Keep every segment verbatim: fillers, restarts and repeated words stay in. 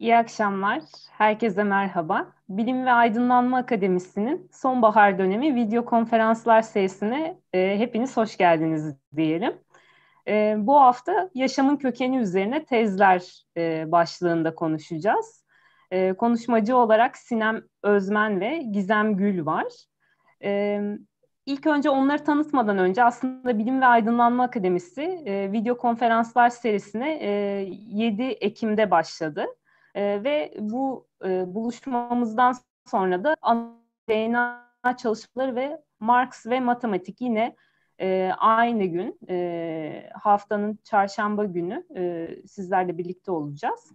İyi akşamlar. Herkese merhaba. Bilim ve Aydınlanma Akademisi'nin sonbahar dönemi video konferanslar serisine e, hepiniz hoş geldiniz diyelim. E, bu hafta yaşamın kökeni üzerine tezler e, başlığında konuşacağız. E, konuşmacı olarak Sinem Özmen ve Gizem Gül var. E, İlk önce onları tanıtmadan önce aslında Bilim ve Aydınlanma Akademisi e, video konferanslar serisine e, yedi Ekim'de başladı. E, ve bu e, buluşmamızdan sonra da D N A çalışmaları ve Marx ve matematik yine e, aynı gün e, haftanın çarşamba günü e, sizlerle birlikte olacağız.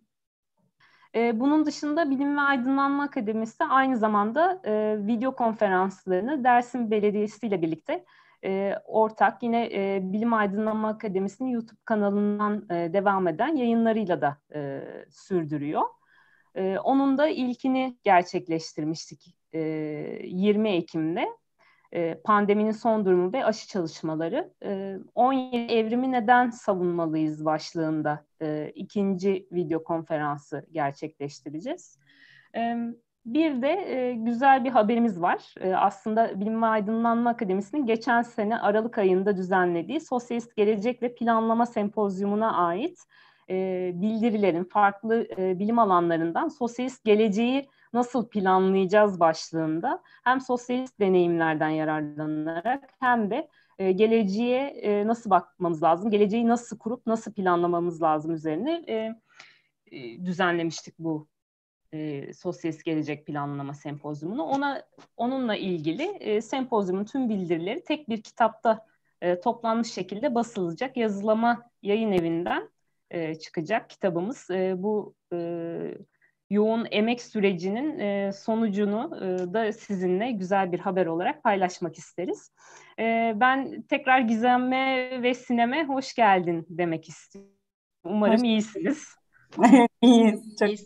E, bunun dışında Bilim ve Aydınlanma Akademisi aynı zamanda e, video konferanslarını Dersim Belediyesi ile birlikte e, ortak yine e, Bilim Aydınlanma Akademisi'nin YouTube kanalından e, devam eden yayınlarıyla da e, sürdürüyor. E, onun da ilkini gerçekleştirmiştik e, yirmi Ekim'de. E, pandeminin son durumu ve aşı çalışmaları. E, on yedi evrimi neden savunmalıyız başlığında e, ikinci video konferansı gerçekleştireceğiz. E, bir de e, güzel bir haberimiz var. E, aslında Bilim ve Aydınlanma Akademisi'nin geçen sene Aralık ayında düzenlediği Sosyalist Gelecek ve Planlama Sempozyumuna ait e, bildirilerin farklı e, bilim alanlarından sosyalist geleceği nasıl planlayacağız başlığında hem sosyalist deneyimlerden yararlanarak hem de e, geleceğe e, nasıl bakmamız lazım, geleceği nasıl kurup nasıl planlamamız lazım üzerine e, e, düzenlemiştik bu e, sosyalist gelecek planlama sempozyumunu. Ona onunla ilgili e, sempozyumun tüm bildirileri tek bir kitapta e, toplanmış şekilde basılacak. Yazılama Yayın Evi'nden e, çıkacak kitabımız. E, bu e, yoğun emek sürecinin e, sonucunu e, da sizinle güzel bir haber olarak paylaşmak isteriz. E, ben tekrar Gizem'e ve Sinem'e hoş geldin demek istiyorum. Hoş Umarım iyisiniz. İyiyiz. Çok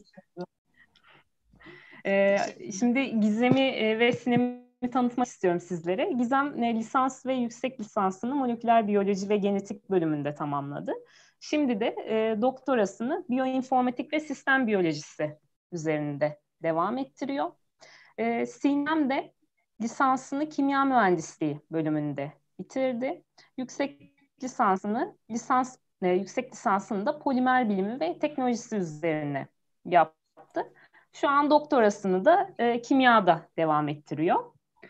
Ee, şimdi Gizem'i e, ve Sinem'i tanıtmak istiyorum sizlere. Gizem e, lisans ve yüksek lisansını moleküler biyoloji ve genetik bölümünde tamamladı. Şimdi de e, doktorasını biyoinformatik ve sistem biyolojisi üzerinde devam ettiriyor. E, Sinem de lisansını kimya mühendisliği bölümünde bitirdi. Yüksek lisansını lisans e, yüksek lisansını da polimer bilimi ve teknolojisi üzerine yaptı. Şu an doktorasını da e, kimyada devam ettiriyor.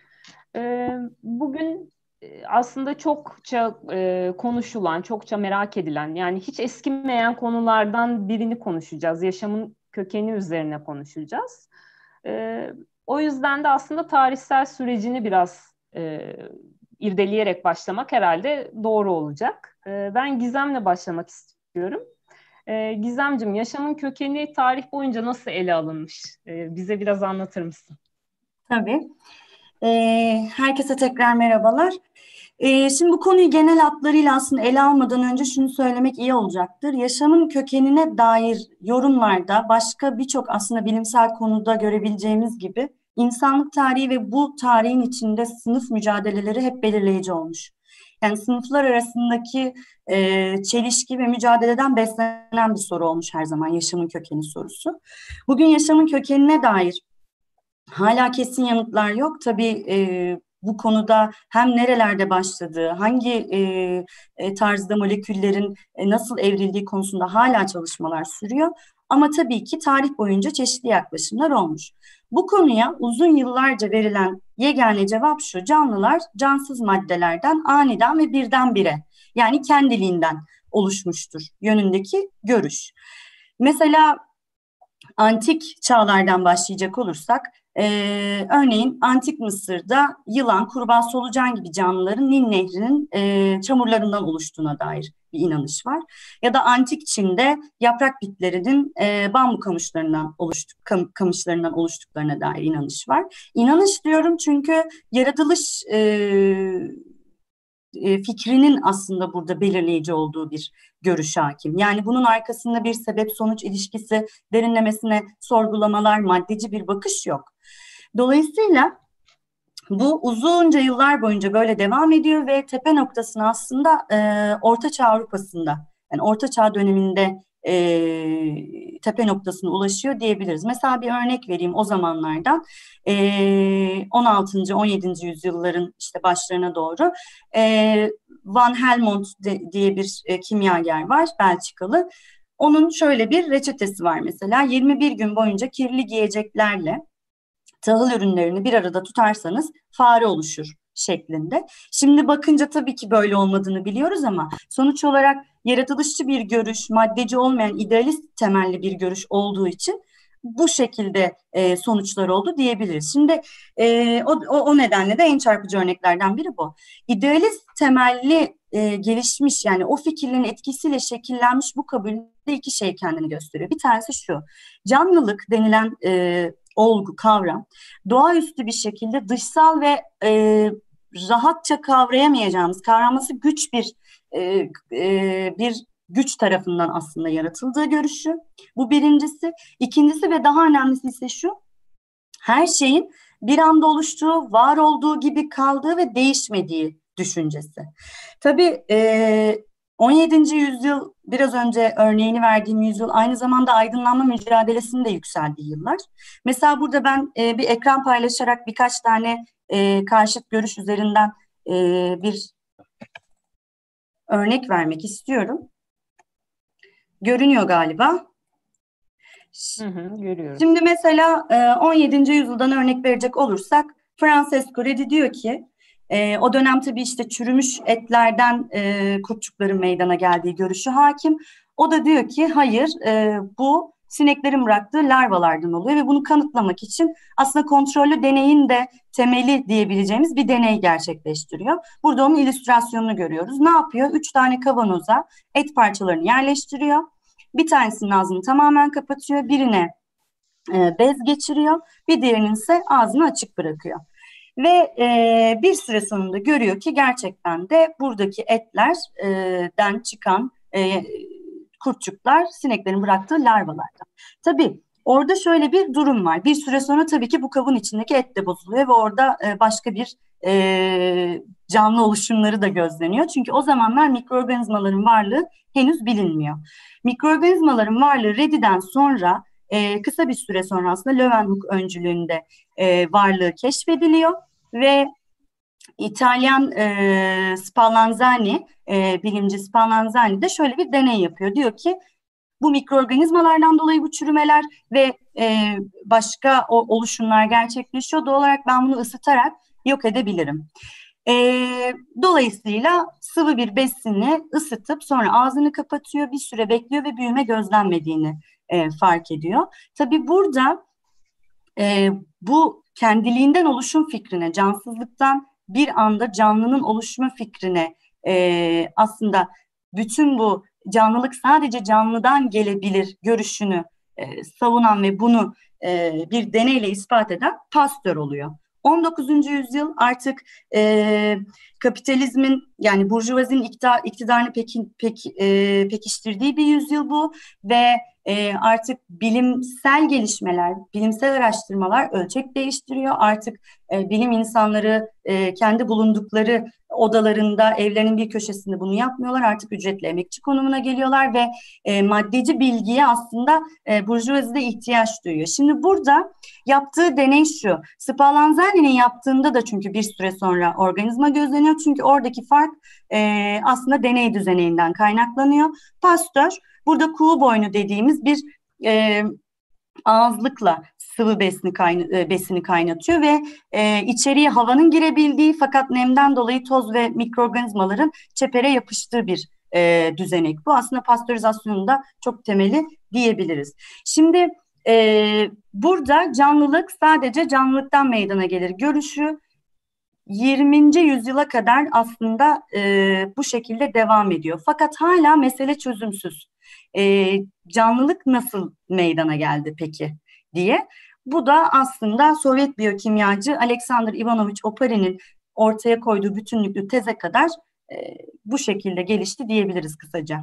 E, bugün e, aslında çokça e, konuşulan, çokça merak edilen, yani hiç eskimeyen konulardan birini konuşacağız. Yaşamın kökeni üzerine konuşacağız. E, o yüzden de aslında tarihsel sürecini biraz e, irdeleyerek başlamak herhalde doğru olacak. E, ben Gizem'le başlamak istiyorum. E, Gizemciğim, yaşamın kökeni tarih boyunca nasıl ele alınmış? E, bize biraz anlatır mısın? tabii. Ee, herkese tekrar merhabalar. Ee, şimdi bu konuyu genel hatlarıyla aslında ele almadan önce şunu söylemek iyi olacaktır. Yaşamın kökenine dair yorumlarda başka birçok aslında bilimsel konuda görebileceğimiz gibi insanlık tarihi ve bu tarihin içinde sınıf mücadeleleri hep belirleyici olmuş. Yani sınıflar arasındaki e, çelişki ve mücadeleden beslenen bir soru olmuş her zaman yaşamın kökeni sorusu. Bugün yaşamın kökenine dair hala kesin yanıtlar yok. Tabii e, bu konuda hem nerelerde başladığı, hangi e, e, tarzda moleküllerin e, nasıl evrildiği konusunda hala çalışmalar sürüyor. Ama tabii ki tarih boyunca çeşitli yaklaşımlar olmuş. Bu konuya uzun yıllarca verilen yegane cevap şu: canlılar cansız maddelerden aniden ve birdenbire, yani kendiliğinden oluşmuştur yönündeki görüş. Mesela antik çağlardan başlayacak olursak, e, örneğin Antik Mısır'da yılan, kurbağa, solucan gibi canlıların Nil Nehri'nin e, çamurlarından oluştuğuna dair bir inanış var. Ya da Antik Çin'de yaprak bitlerinin e, bambu kamışlarından, oluştuk, kam, kamışlarından oluştuklarına dair inanış var. İnanış diyorum çünkü yaratılış e, e, fikrinin aslında burada belirleyici olduğu bir görüş hakim. Yani bunun arkasında bir sebep-sonuç ilişkisi derinlemesine sorgulamalar, maddeci bir bakış yok. Dolayısıyla bu uzunca yıllar boyunca böyle devam ediyor ve tepe noktasını aslında e, Orta Çağ Avrupa'sında, yani Orta Çağ döneminde e, tepe noktasına ulaşıyor diyebiliriz. Mesela bir örnek vereyim o zamanlardan. E, on altıncı. on yedinci yüzyılların işte başlarına doğru e, Van Helmont de, diye bir e, kimyager var, Belçikalı. Onun şöyle bir reçetesi var mesela: yirmi bir gün boyunca kirli giyeceklerle tahıl ürünlerini bir arada tutarsanız fare oluşur şeklinde. Şimdi bakınca tabii ki böyle olmadığını biliyoruz ama sonuç olarak yaratılışçı bir görüş, maddeci olmayan idealist temelli bir görüş olduğu için bu şekilde e, sonuçlar oldu diyebiliriz. Şimdi e, o, o, o nedenle de en çarpıcı örneklerden biri bu. İdealist temelli e, gelişmiş, yani o fikirlerin etkisiyle şekillenmiş bu kabulde iki şey kendini gösteriyor. Bir tanesi şu: canlılık denilen e, olgu, kavram doğaüstü bir şekilde dışsal ve e, rahatça kavrayamayacağımız, kavraması güç bir e, e, bir güç tarafından aslında yaratıldığı görüşü. Bu birincisi. İkincisi ve daha önemlisi ise şu: her şeyin bir anda oluştuğu, var olduğu gibi kaldığı ve değişmediği düşüncesi. Tabii e, on yedinci yüzyıl, biraz önce örneğini verdiğim yüzyıl, aynı zamanda aydınlanma mücadelesinin de yükseldiği yıllar. Mesela burada ben e, bir ekran paylaşarak birkaç tane e, karşıt görüş üzerinden e, bir örnek vermek istiyorum. Görünüyor galiba. Hı hı, görüyoruz. Şimdi mesela on yedinci yüzyıldan örnek verecek olursak, Francesco Redi diyor ki, e, o dönem tabii işte çürümüş etlerden e, kurtçukların meydana geldiği görüşü hakim. O da diyor ki hayır, e, bu sineklerin bıraktığı larvalardan oluyor ve bunu kanıtlamak için aslında kontrollü deneyin de temeli diyebileceğimiz bir deney gerçekleştiriyor. Burada onun illüstrasyonunu görüyoruz. Ne yapıyor? Üç tane kavanoza et parçalarını yerleştiriyor. Bir tanesinin ağzını tamamen kapatıyor, birine e, bez geçiriyor, bir diğerinin ise ağzını açık bırakıyor. Ve e, bir süre sonunda görüyor ki gerçekten de buradaki etlerden çıkan e, kurtçuklar sineklerin bıraktığı larvalardan. Tabii orada şöyle bir durum var. Bir süre sonra tabii ki bu kabın içindeki et de bozuluyor ve orada e, başka bir e, canlı oluşumları da gözleniyor. Çünkü o zamanlar mikroorganizmaların varlığı henüz bilinmiyor. Mikroorganizmaların varlığı Redi'den sonra e, kısa bir süre sonra aslında Leeuwenhoek öncülüğünde e, varlığı keşfediliyor ve İtalyan e, Spallanzani, e, bilimci Spallanzani de şöyle bir deney yapıyor. Diyor ki bu mikroorganizmalardan dolayı bu çürümeler ve e, başka o, oluşumlar gerçekleşiyor. Doğal olarak ben bunu ısıtarak yok edebilirim. E, dolayısıyla sıvı bir besini ısıtıp sonra ağzını kapatıyor, bir süre bekliyor ve büyüme gözlenmediğini e, fark ediyor. Tabii burada e, bu kendiliğinden oluşum fikrine, cansızlıktan bir anda canlının oluşma fikrine e, aslında bütün bu canlılık sadece canlıdan gelebilir görüşünü e, savunan ve bunu e, bir deneyle ispat eden Pasteur oluyor. on dokuzuncu yüzyıl artık e, kapitalizmin, yani burjuvazinin iktidar, iktidarını peki, pek, e, pekiştirdiği bir yüzyıl bu ve e, artık bilimsel gelişmeler, bilimsel araştırmalar ölçek değiştiriyor. Artık e, bilim insanları e, kendi bulundukları odalarında, evlerinin bir köşesinde bunu yapmıyorlar. Artık ücretli emekçi konumuna geliyorlar ve e, maddeci bilgiye aslında e, burjuvazide ihtiyaç duyuyor. Şimdi burada yaptığı deney şu: Spallanzani'nin yaptığında da çünkü bir süre sonra organizma gözleniyor. Çünkü oradaki fark e, aslında deney düzeneğinden kaynaklanıyor. Pasteur burada kuğu boynu dediğimiz bir e, ağızlıkla sıvı besini, kayna, e, besini kaynatıyor ve e, içeriye havanın girebildiği fakat nemden dolayı toz ve mikroorganizmaların çepere yapıştığı bir e, düzenek. Bu aslında pastörizasyonun da çok temeli diyebiliriz. Şimdi e, burada canlılık sadece canlılıktan meydana gelir görüşü yirminci yüzyıla kadar aslında e, bu şekilde devam ediyor. Fakat hala mesele çözümsüz. E, canlılık nasıl meydana geldi peki diye. Bu da aslında Sovyet biyokimyacı Alexander Ivanovich Oparin'in ortaya koyduğu bütünlüklü teze kadar e, bu şekilde gelişti diyebiliriz kısaca.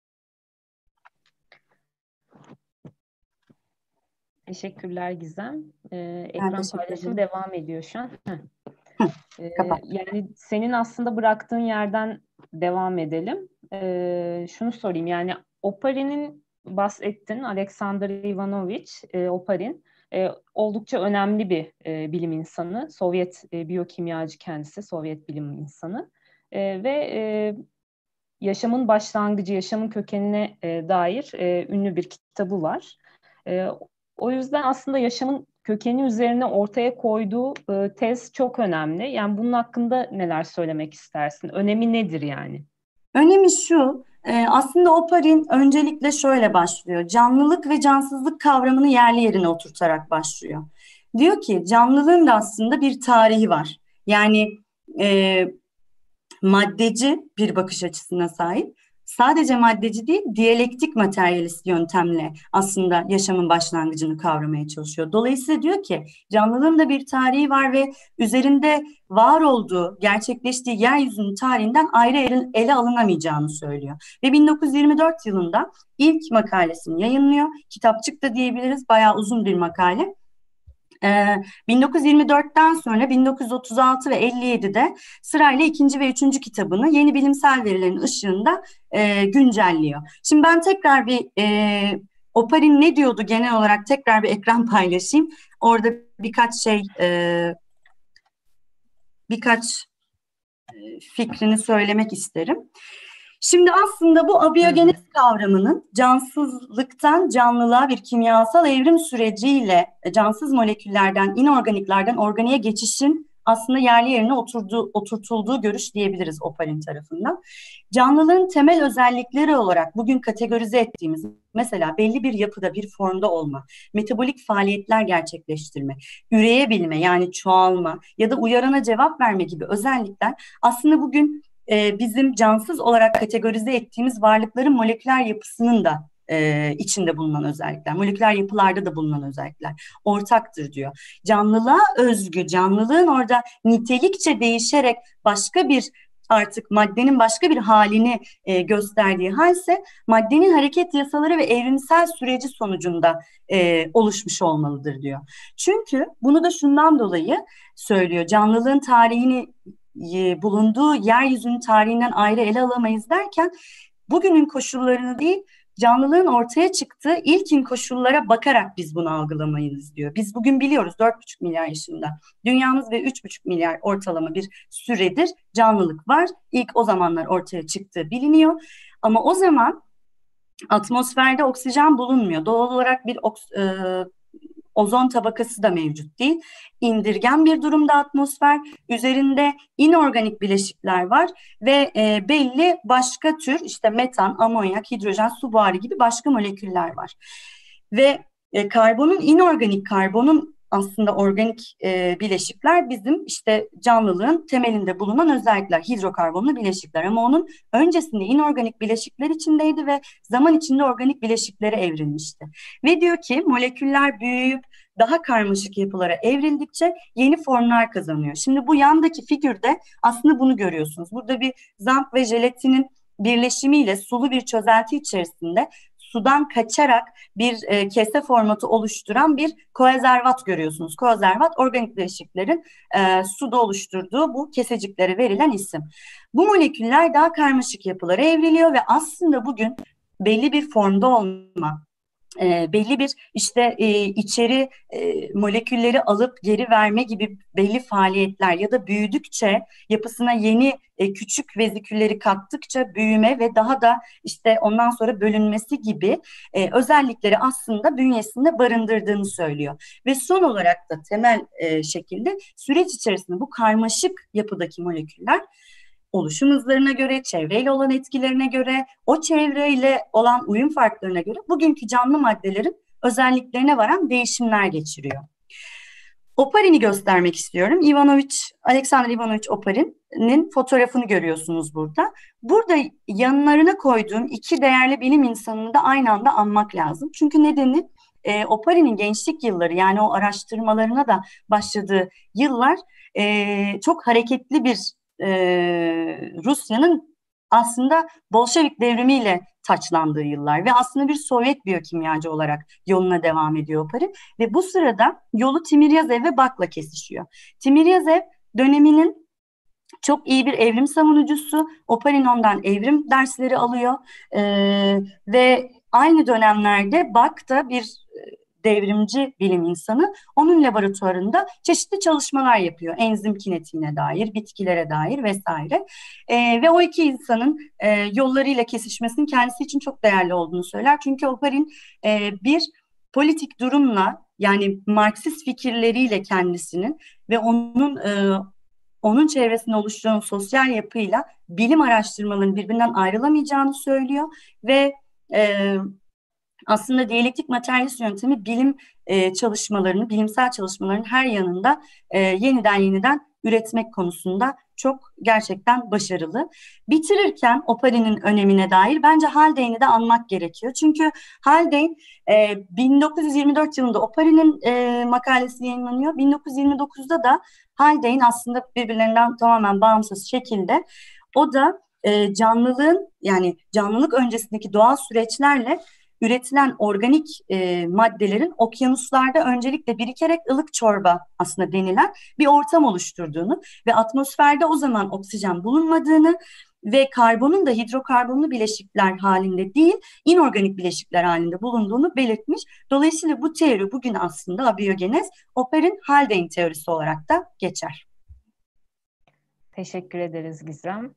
Teşekkürler Gizem. Ee, Ben ekran teşekkür paylaşımı ederim. devam ediyor şu an. Hı, Ee, kapat. yani senin aslında bıraktığın yerden devam edelim. Ee, şunu sorayım, yani Oparin'in bahsettin. Alexander Ivanovich e, Oparin e, oldukça önemli bir e, bilim insanı. Sovyet e, biyokimyacı kendisi, Sovyet bilim insanı. E, ve e, yaşamın başlangıcı, yaşamın kökenine e, dair e, ünlü bir kitabı var. E, o yüzden aslında yaşamın kökeni üzerine ortaya koyduğu e, tez çok önemli. Yani bunun hakkında neler söylemek istersin? Önemi nedir yani? Önemi şu, e, aslında Oparin öncelikle şöyle başlıyor. Canlılık ve cansızlık kavramını yerli yerine oturtarak başlıyor. Diyor ki canlılığın da aslında bir tarihi var. Yani e, maddeci bir bakış açısına sahip. Sadece maddeci değil, diyalektik materyalist yöntemle aslında yaşamın başlangıcını kavramaya çalışıyor. Dolayısıyla diyor ki canlılığın da bir tarihi var ve üzerinde var olduğu, gerçekleştiği yeryüzünün tarihinden ayrı ele, ele alınamayacağını söylüyor. Ve bin dokuz yüz yirmi dört yılında ilk makalesini yayınlıyor. Kitapçık da diyebiliriz, bayağı uzun bir makale. Ee, bin dokuz yüz yirmi dörtten sonra bin dokuz yüz otuz altı ve elli yedide sırayla ikinci ve üçüncü kitabını yeni bilimsel verilerin ışığında e, güncelliyor. Şimdi ben tekrar bir e, Oparin ne diyordu genel olarak tekrar bir ekran paylaşayım. Orada birkaç şey e, birkaç e, fikrini söylemek isterim. Şimdi aslında bu abiyogenetik kavramının cansızlıktan canlılığa bir kimyasal evrim süreciyle cansız moleküllerden, inorganiklerden organiğe geçişin aslında yerli yerine oturduğu, oturtulduğu görüş diyebiliriz Oparin tarafından. Canlılığın temel özellikleri olarak bugün kategorize ettiğimiz mesela belli bir yapıda, bir formda olma, metabolik faaliyetler gerçekleştirme, üreyebilme yani çoğalma ya da uyarana cevap verme gibi özellikler aslında bugün e, bizim cansız olarak kategorize ettiğimiz varlıkların moleküler yapısının da e, içinde bulunan özellikler, moleküler yapılarda da bulunan özellikler ortaktır diyor. Canlılığa özgü, canlılığın orada nitelikçe değişerek başka bir artık maddenin başka bir halini e, gösterdiği halse maddenin hareket yasaları ve evrimsel süreci sonucunda e, oluşmuş olmalıdır diyor. Çünkü bunu da şundan dolayı söylüyor. Canlılığın tarihini e, bulunduğu yeryüzünün tarihinden ayrı ele alamayız derken bugünün koşullarını değil canlılığın ortaya çıktığı ilkin koşullara bakarak biz bunu algılamayız diyor. Biz bugün biliyoruz dört buçuk milyar yaşında dünyamız ve üç buçuk milyar ortalama bir süredir canlılık var. İlk o zamanlar ortaya çıktığı biliniyor. Ama o zaman atmosferde oksijen bulunmuyor. Doğal olarak bir oks- e, ozon tabakası da mevcut değil. İndirgen bir durumda atmosfer. Üzerinde inorganik bileşikler var ve e, belli başka tür işte metan, amonyak, hidrojen, su buharı gibi başka moleküller var. Ve e, karbonun inorganik karbonun aslında organik e, bileşikler bizim işte canlılığın temelinde bulunan özellikler, hidrokarbonlu bileşikler. Ama onun öncesinde inorganik bileşikler içindeydi ve zaman içinde organik bileşiklere evrilmişti. Ve diyor ki moleküller büyüyüp daha karmaşık yapılara evrildikçe yeni formlar kazanıyor. Şimdi bu yandaki figürde aslında bunu görüyorsunuz. Burada bir zamp ve jelatinin birleşimiyle sulu bir çözelti içerisinde sudan kaçarak bir e, kese formatı oluşturan bir koazervat görüyorsunuz. Koazervat organik bileşiklerin e, suda oluşturduğu bu keseciklere verilen isim. Bu moleküller daha karmaşık yapılara evriliyor ve aslında bugün belli bir formda olma, E, belli bir işte e, içeri e, molekülleri alıp geri verme gibi belli faaliyetler ya da büyüdükçe yapısına yeni e, küçük vezikülleri kattıkça büyüme ve daha da işte ondan sonra bölünmesi gibi e, özellikleri aslında bünyesinde barındırdığını söylüyor. Ve son olarak da temel e, şekilde süreç içerisinde bu karmaşık yapıdaki moleküller oluşum hızlarına göre, çevreyle olan etkilerine göre, o çevreyle olan uyum farklarına göre bugünkü canlı maddelerin özelliklerine varan değişimler geçiriyor. Oparin'i göstermek istiyorum. Ivanovich, Alexander Ivanovich Oparin'in fotoğrafını görüyorsunuz burada. Burada yanlarına koyduğum iki değerli bilim insanını da aynı anda anmak lazım. Çünkü nedeni e, Oparin'in gençlik yılları yani o araştırmalarına da başladığı yıllar e, çok hareketli bir e, Rusya'nın aslında Bolşevik devrimiyle taçlandığı yıllar ve aslında bir Sovyet biyokimyacı olarak yoluna devam ediyor Oparin ve bu sırada yolu Timiryazev ve Bak'la kesişiyor. Timiryazev döneminin çok iyi bir evrim savunucusu. Oparin ondan evrim dersleri alıyor ee, ve aynı dönemlerde Bach'ta bir devrimci bilim insanı onun laboratuvarında çeşitli çalışmalar yapıyor. Enzim kinetiğine dair, bitkilere dair vesaire. E, ve o iki insanın e, yollarıyla kesişmesinin kendisi için çok değerli olduğunu söyler. Çünkü Oparin e, bir politik durumla, yani Marksist fikirleriyle kendisinin ve onun e, onun çevresinde oluşturan sosyal yapıyla bilim araştırmalarının birbirinden ayrılamayacağını söylüyor ve e, aslında diyalektik materyalist yöntemi bilim e, çalışmalarını, bilimsel çalışmaların her yanında e, yeniden yeniden üretmek konusunda çok gerçekten başarılı. Bitirirken Oparin'in önemine dair bence Haldane'i de anmak gerekiyor. Çünkü Haldane e, bin dokuz yüz yirmi dört yılında Oparin'in e, makalesi yayınlanıyor. bin dokuz yüz yirmi dokuzda da Haldane aslında birbirlerinden tamamen bağımsız şekilde o da e, canlılığın, yani canlılık öncesindeki doğal süreçlerle üretilen organik e, maddelerin okyanuslarda öncelikle birikerek ılık çorba aslında denilen bir ortam oluşturduğunu ve atmosferde o zaman oksijen bulunmadığını ve karbonun da hidrokarbonlu bileşikler halinde değil, inorganik bileşikler halinde bulunduğunu belirtmiş. Dolayısıyla bu teori bugün aslında abiyogenez, Oparin-Haldane teorisi olarak da geçer. Teşekkür ederiz Gizem.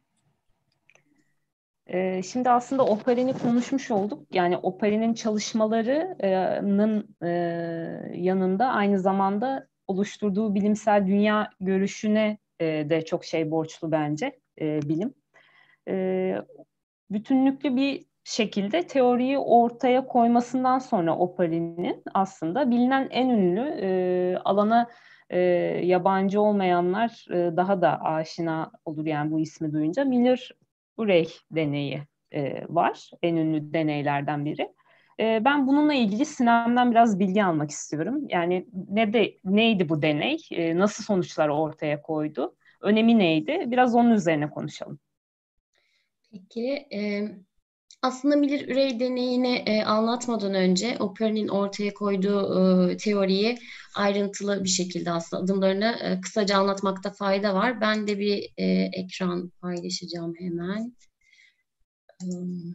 Şimdi aslında Oparin'i konuşmuş olduk. Yani Oparin'in çalışmalarının yanında aynı zamanda oluşturduğu bilimsel dünya görüşüne de çok şey borçlu bence bilim. Bütünlüklü bir şekilde teoriyi ortaya koymasından sonra Oparin'in aslında bilinen en ünlü alana yabancı olmayanlar daha da aşina olur yani bu ismi duyunca. Miller-Urey deneyi e, var. En ünlü deneylerden biri. E, ben bununla ilgili Sinem'den biraz bilgi almak istiyorum. Yani ne de neydi bu deney? E, nasıl sonuçlar ortaya koydu? Önemi neydi? Biraz onun üzerine konuşalım. Peki, e, aslında Miller-Urey deneyini e, anlatmadan önce Oparin'in ortaya koyduğu e, teoriyi ayrıntılı bir şekilde aslında adımlarını e, kısaca anlatmakta fayda var. Ben de bir e, ekran paylaşacağım hemen. Hmm.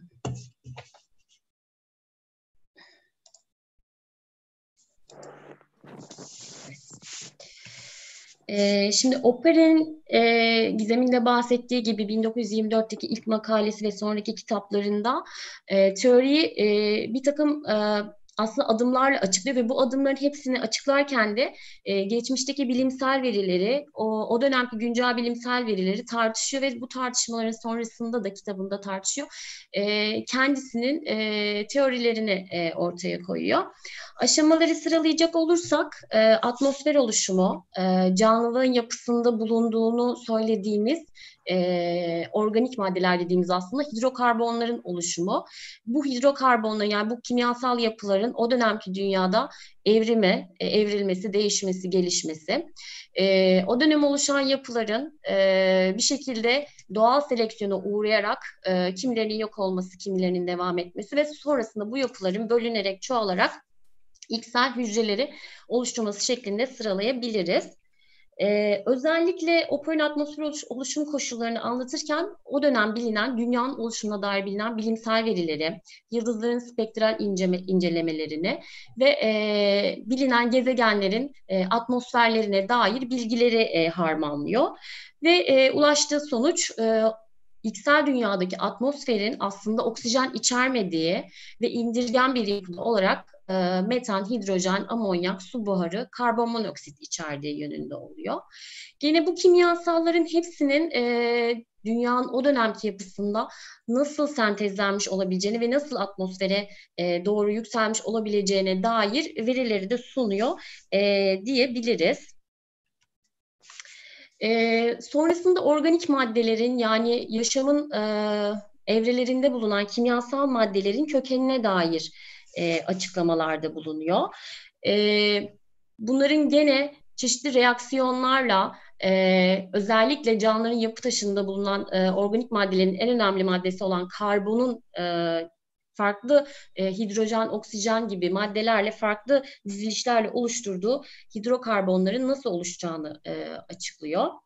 Ee, şimdi Oparin, e, Gizem'in de bahsettiği gibi bin dokuz yüz yirmi dörtteki ilk makalesi ve sonraki kitaplarında e, teoriyi e, bir takım e, aslında adımlarla açıklıyor ve bu adımların hepsini açıklarken de e, geçmişteki bilimsel verileri, o, o dönemki güncel bilimsel verileri tartışıyor ve bu tartışmaların sonrasında da kitabında tartışıyor. E, kendisinin e, teorilerini e, ortaya koyuyor. Aşamaları sıralayacak olursak e, atmosfer oluşumu, e, canlılığın yapısında bulunduğunu söylediğimiz e, organik maddeler dediğimiz aslında hidrokarbonların oluşumu. Bu hidrokarbonların, yani bu kimyasal yapıların o dönemki dünyada evrimi, e, evrilmesi, değişmesi, gelişmesi. E, o dönem oluşan yapıların e, bir şekilde doğal seleksiyona uğrayarak e, kimilerinin yok olması, kimilerinin devam etmesi ve sonrasında bu yapıların bölünerek, çoğalarak İksel hücreleri oluşturması şeklinde sıralayabiliriz. Ee, özellikle Oparin atmosfer oluş, oluşum koşullarını anlatırken o dönem bilinen, dünyanın oluşumuna dair bilinen bilimsel verileri, yıldızların spektral inceme, incelemelerini ve e, bilinen gezegenlerin e, atmosferlerine dair bilgileri e, harmanlıyor. Ve e, ulaştığı sonuç e, İksel dünyadaki atmosferin aslında oksijen içermediği ve indirgen bir yapıda olarak e, metan, hidrojen, amonyak, su buharı, karbon monoksit içerdiği yönünde oluyor. Gene bu kimyasalların hepsinin e, dünyanın o dönemki yapısında nasıl sentezlenmiş olabileceğini ve nasıl atmosfere e, doğru yükselmiş olabileceğine dair verileri de sunuyor e, diyebiliriz. E, sonrasında organik maddelerin, yani yaşamın e, evrelerinde bulunan kimyasal maddelerin kökenine dair e, açıklamalarda bulunuyor. E, bunların gene çeşitli reaksiyonlarla e, özellikle canlıların yapı taşında bulunan e, organik maddelerin en önemli maddesi olan karbonun e, farklı e, hidrojen, oksijen gibi maddelerle farklı dizilişlerle oluşturduğu hidrokarbonların nasıl oluşacağını e, açıklıyor.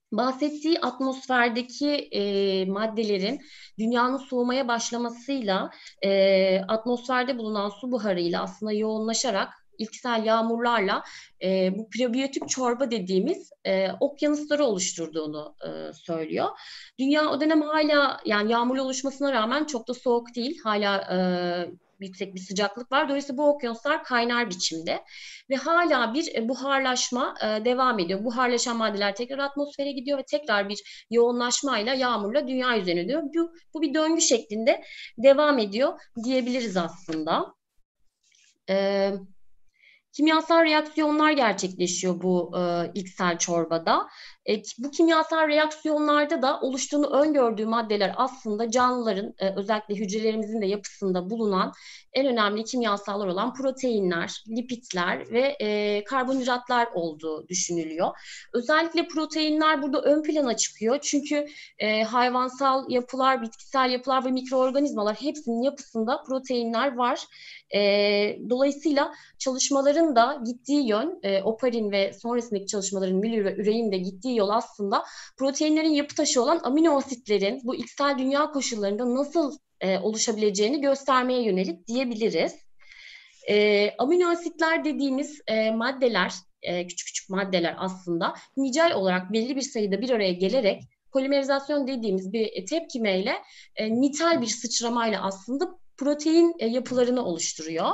bahsettiği atmosferdeki e, maddelerin dünyanın soğumaya başlamasıyla e, atmosferde bulunan su buharıyla aslında yoğunlaşarak ilksel yağmurlarla e, bu prebiyotik çorba dediğimiz e, okyanusları oluşturduğunu e, söylüyor. Dünya o dönem hala, yani yağmurlu oluşmasına rağmen çok da soğuk değil. Hala e, yüksek bir sıcaklık var. Dolayısıyla bu okyanuslar kaynar biçimde ve hala bir e, buharlaşma e, devam ediyor. Buharlaşan maddeler tekrar atmosfere gidiyor ve tekrar bir yoğunlaşmayla, yağmurla dünya üzerine gidiyor. Bu, bu bir döngü şeklinde devam ediyor diyebiliriz aslında. Evet. Kimyasal reaksiyonlar gerçekleşiyor bu e, ilksel çorbada. E, bu kimyasal reaksiyonlarda da oluştuğunu öngördüğü maddeler aslında canlıların, e, özellikle hücrelerimizin de yapısında bulunan en önemli kimyasallar olan proteinler, lipidler ve e, karbonhidratlar olduğu düşünülüyor. Özellikle proteinler burada ön plana çıkıyor. Çünkü e, hayvansal yapılar, bitkisel yapılar ve mikroorganizmalar hepsinin yapısında proteinler var. E, dolayısıyla çalışmaların da gittiği yön, e, Oparin ve sonrasındaki çalışmaların Müller ve Urey'in de gittiği yol aslında proteinlerin yapı taşı olan amino asitlerin bu ilksel dünya koşullarında nasıl e, oluşabileceğini göstermeye yönelik diyebiliriz. E, amino asitler dediğimiz e, maddeler, e, küçük küçük maddeler aslında nicel olarak belli bir sayıda bir araya gelerek polimerizasyon dediğimiz bir tepkimeyle e, nitel bir sıçramayla aslında protein e, yapılarını oluşturuyor.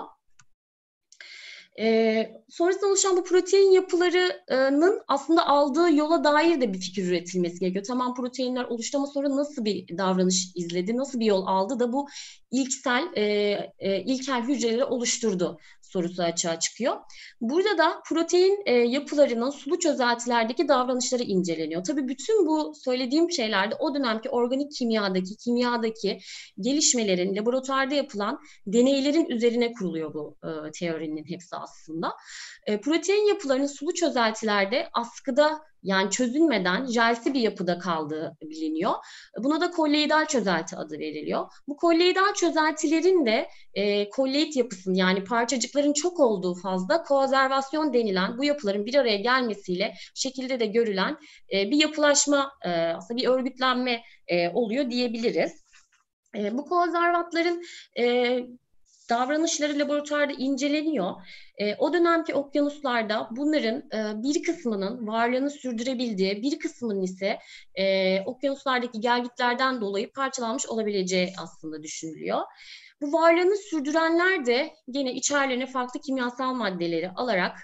Ee, sonrasında oluşan bu protein yapılarının aslında aldığı yola dair de bir fikir üretilmesi gerekiyor. Tamam, proteinler oluştu ama sonra nasıl bir davranış izledi, nasıl bir yol aldı da bu ilksel, e, e, ilkel hücreleri oluşturdu sorusu açığa çıkıyor. Burada da protein e, yapılarının sulu çözeltilerdeki davranışları inceleniyor. Tabii bütün bu söylediğim şeylerde o dönemki organik kimyadaki, kimyadaki gelişmelerin, laboratuvarda yapılan deneylerin üzerine kuruluyor bu e, teorinin hepsi aslında. E, protein yapılarının sulu çözeltilerde askıda, yani çözülmeden jelsi bir yapıda kaldığı biliniyor. Buna da kolloidal çözelti adı veriliyor. Bu kolloidal çözeltilerin de e, kolloid yapısının, yani parçacıkların çok olduğu fazla koazervasyon denilen bu yapıların bir araya gelmesiyle şekilde de görülen e, bir yapılaşma, e, aslında bir örgütlenme e, oluyor diyebiliriz. E, bu koazervatların e, davranışları laboratuvarda inceleniyor. E, o dönemki okyanuslarda bunların e, bir kısmının varlığını sürdürebildiği, bir kısmının ise e, okyanuslardaki gelgitlerden dolayı parçalanmış olabileceği aslında düşünülüyor. Bu varlığını sürdürenler de yine içerilerine farklı kimyasal maddeleri alarak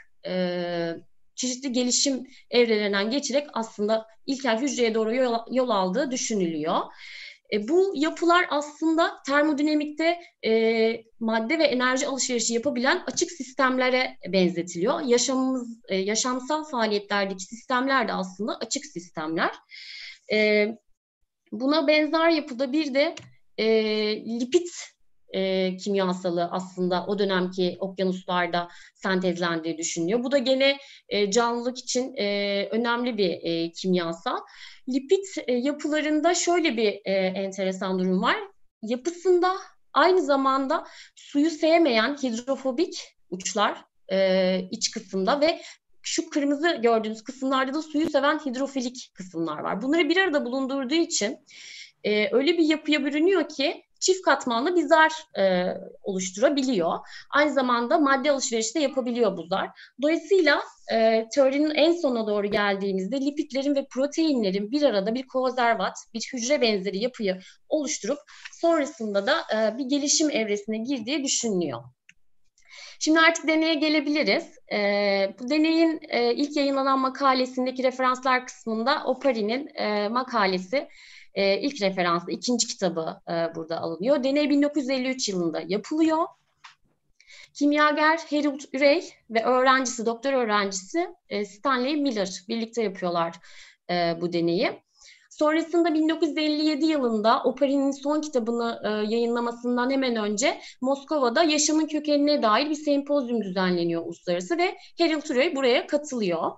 e, çeşitli gelişim evrelerinden geçerek aslında ilkel hücreye doğru yol, yol aldığı düşünülüyor. E, bu yapılar aslında termodinamikte e, madde ve enerji alışverişi yapabilen açık sistemlere benzetiliyor. Yaşamımız, e, yaşamsal faaliyetlerdeki sistemler de aslında açık sistemler. E, buna benzer yapıda bir de e, lipid e, kimyasalı aslında o dönemki okyanuslarda sentezlendiği düşünülüyor. Bu da gene e, canlılık için e, önemli bir e, kimyasal. Lipid e, yapılarında şöyle bir e, enteresan durum var. Yapısında aynı zamanda suyu sevmeyen hidrofobik uçlar e, iç kısımda ve şu kırmızı gördüğünüz kısımlarda da suyu seven hidrofilik kısımlar var. Bunları bir arada bulundurduğu için e, öyle bir yapıya bürünüyor ki çift katmanlı bir zar e, oluşturabiliyor. Aynı zamanda madde alışverişi de yapabiliyor bu zar. Dolayısıyla e, teorinin en sonuna doğru geldiğimizde lipidlerin ve proteinlerin bir arada bir koazervat, bir hücre benzeri yapıyı oluşturup sonrasında da e, bir gelişim evresine girdiği düşünülüyor. Şimdi artık deneye gelebiliriz. E, bu deneyin e, ilk yayınlanan makalesindeki referanslar kısmında Oparin'in e, makalesi e, ilk referansı, ikinci kitabı e, burada alınıyor. Deney bin dokuz yüz elli üç yılında yapılıyor. Kimyager Harold Urey ve öğrencisi, doktor öğrencisi e, Stanley Miller birlikte yapıyorlar e, bu deneyi. Sonrasında bin dokuz yüz elli yedi yılında Oparin'in son kitabını e, yayınlamasından hemen önce Moskova'da yaşamın kökenine dair bir sempozyum düzenleniyor uluslararası ve Harold Urey buraya katılıyor.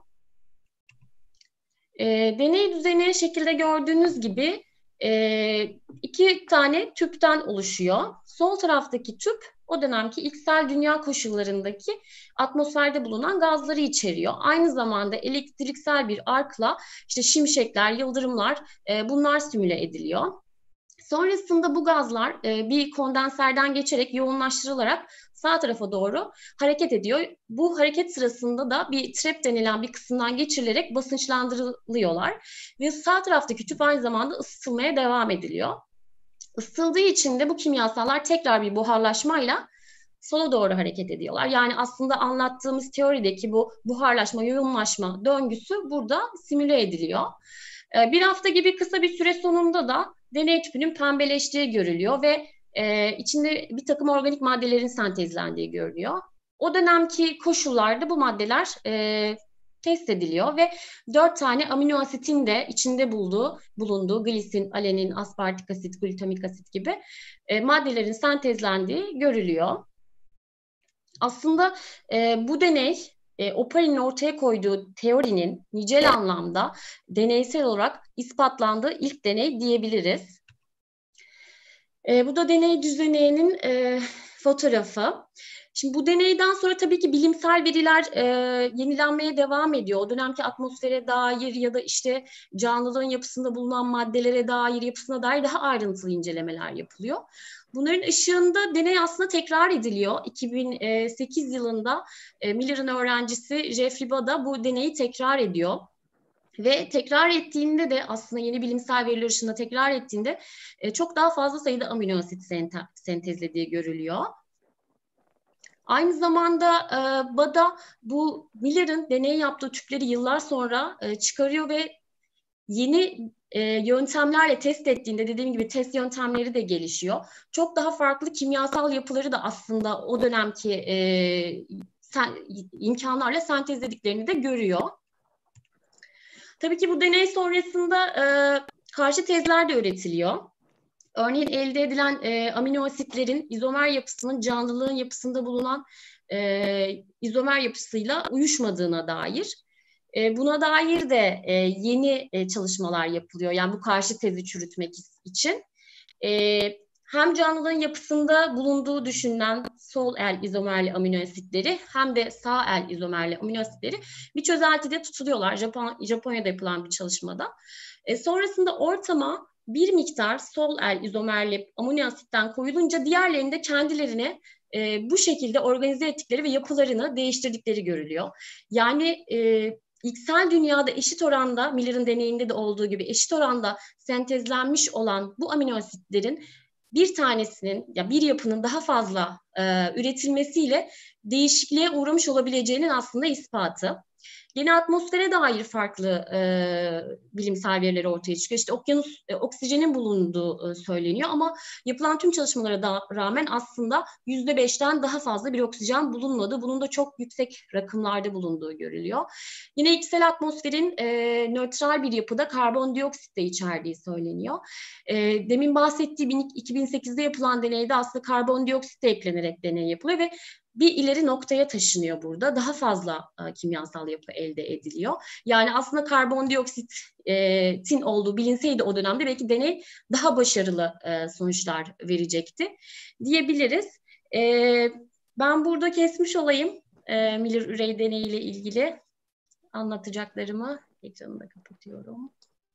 E, deney düzeni şekilde gördüğünüz gibi e, iki tane tüpten oluşuyor. Sol taraftaki tüp o dönemki ilksel dünya koşullarındaki atmosferde bulunan gazları içeriyor. Aynı zamanda elektriksel bir arkla işte şimşekler, yıldırımlar e, bunlar simüle ediliyor. Sonrasında bu gazlar e, bir kondenserden geçerek yoğunlaştırılarak sağ tarafa doğru hareket ediyor. Bu hareket sırasında da bir trap denilen bir kısımdan geçirilerek basınçlandırılıyorlar. Ve sağ taraftaki tüp aynı zamanda ısıtılmaya devam ediliyor. Isıtıldığı için de bu kimyasallar tekrar bir buharlaşmayla sola doğru hareket ediyorlar. Yani aslında anlattığımız teorideki bu buharlaşma, yoğunlaşma döngüsü burada simüle ediliyor. Bir hafta gibi kısa bir süre sonunda da deney tüpünün pembeleştiği görülüyor ve e, içinde bir takım organik maddelerin sentezlendiği görülüyor. O dönemki koşullarda bu maddeler e, test ediliyor ve dört tane amino asitin de içinde bulduğu, bulunduğu glisin, alenin, aspartik asit, glutamik asit gibi e, maddelerin sentezlendiği görülüyor. Aslında e, bu deney e, Oparin'in ortaya koyduğu teorinin nicel anlamda deneysel olarak ispatlandığı ilk deney diyebiliriz. E, bu da deney düzeninin e, fotoğrafı. Şimdi bu deneyden sonra tabii ki bilimsel veriler e, yenilenmeye devam ediyor. O dönemki atmosfere dair ya da işte canlılığın yapısında bulunan maddelere dair, yapısına dair daha ayrıntılı incelemeler yapılıyor. Bunların ışığında deney aslında tekrar ediliyor. iki bin sekiz yılında e, Miller'ın öğrencisi Jeffrey Bada bu deneyi tekrar ediyor. Ve tekrar ettiğinde de aslında yeni bilimsel veriler ışığında tekrar ettiğinde e, çok daha fazla sayıda amino asit sente- sentezlediği görülüyor. Aynı zamanda e, Bada bu Miller'ın deney yaptığı tüpleri yıllar sonra e, çıkarıyor ve yeni e, yöntemlerle test ettiğinde dediğim gibi test yöntemleri de gelişiyor. Çok daha farklı kimyasal yapıları da aslında o dönemki e, sen, imkanlarla sentezlediklerini de görüyor. Tabii ki bu deney sonrasında e, karşı tezler de üretiliyor. Örneğin elde edilen e, amino asitlerin izomer yapısının canlılığın yapısında bulunan e, izomer yapısıyla uyuşmadığına dair. E, buna dair de e, yeni e, çalışmalar yapılıyor. Yani bu karşı tezi çürütmek için. E, hem canlılığın yapısında bulunduğu düşünülen sol el izomerli amino asitleri hem de sağ el izomerli amino asitleri bir çözeltide tutuluyorlar. Japon, Japonya'da yapılan bir çalışmada. E, sonrasında ortama bir miktar sol el izomerli amino asitten koyulunca diğerlerinde de kendilerine e, bu şekilde organize ettikleri ve yapılarını değiştirdikleri görülüyor. Yani e, İlksel dünyada eşit oranda, Miller'ın deneyinde de olduğu gibi eşit oranda sentezlenmiş olan bu amino asitlerin bir tanesinin ya bir yapının daha fazla e, üretilmesiyle değişikliğe uğramış olabileceğinin aslında ispatı. Yeni atmosfere dair farklı e, bilimsel veriler ortaya çıkıyor. İşte okyanus e, oksijenin bulunduğu e, söyleniyor ama yapılan tüm çalışmalara da rağmen aslında yüzde beşten daha fazla bir oksijen bulunmadı. Bunun da çok yüksek rakımlarda bulunduğu görülüyor. Yine ilksel atmosferin e, nötral bir yapıda karbondioksit de içerdiği söyleniyor. E, demin bahsettiği iki bin sekizde yapılan deneyde aslında karbondioksit de eklenerek deney yapılıyor ve bir ileri noktaya taşınıyor burada. Daha fazla e, kimyasal yapı elde ediliyor. Yani aslında karbondioksitin olduğu bilinseydi o dönemde belki deney daha başarılı e, sonuçlar verecekti diyebiliriz. E, ben burada kesmiş olayım e, Miller-Urey deneyiyle ilgili anlatacaklarımı. Ekranı da kapatıyorum.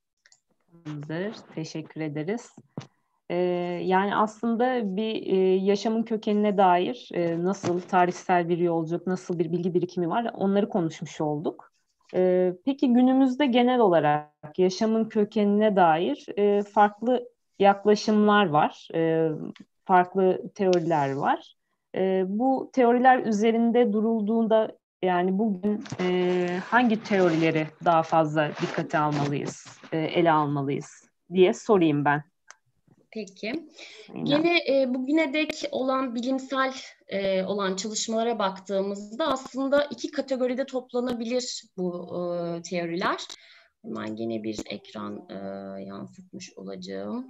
Tamamdır. Teşekkür ederiz. Ee, yani aslında bir e, yaşamın kökenine dair e, nasıl tarihsel bir yolculuk, nasıl bir bilgi birikimi var onları konuşmuş olduk. Ee, peki günümüzde genel olarak yaşamın kökenine dair e, farklı yaklaşımlar var, e, farklı teoriler var. E, bu teoriler üzerinde durulduğunda yani bugün e, hangi teorileri daha fazla dikkate almalıyız, e, ele almalıyız diye sorayım ben. Peki. Aynen. Gene e, bugüne dek olan bilimsel e, olan çalışmalara baktığımızda aslında iki kategoride toplanabilir bu e, teoriler. Hemen gene bir ekran e, yansıtmış olacağım.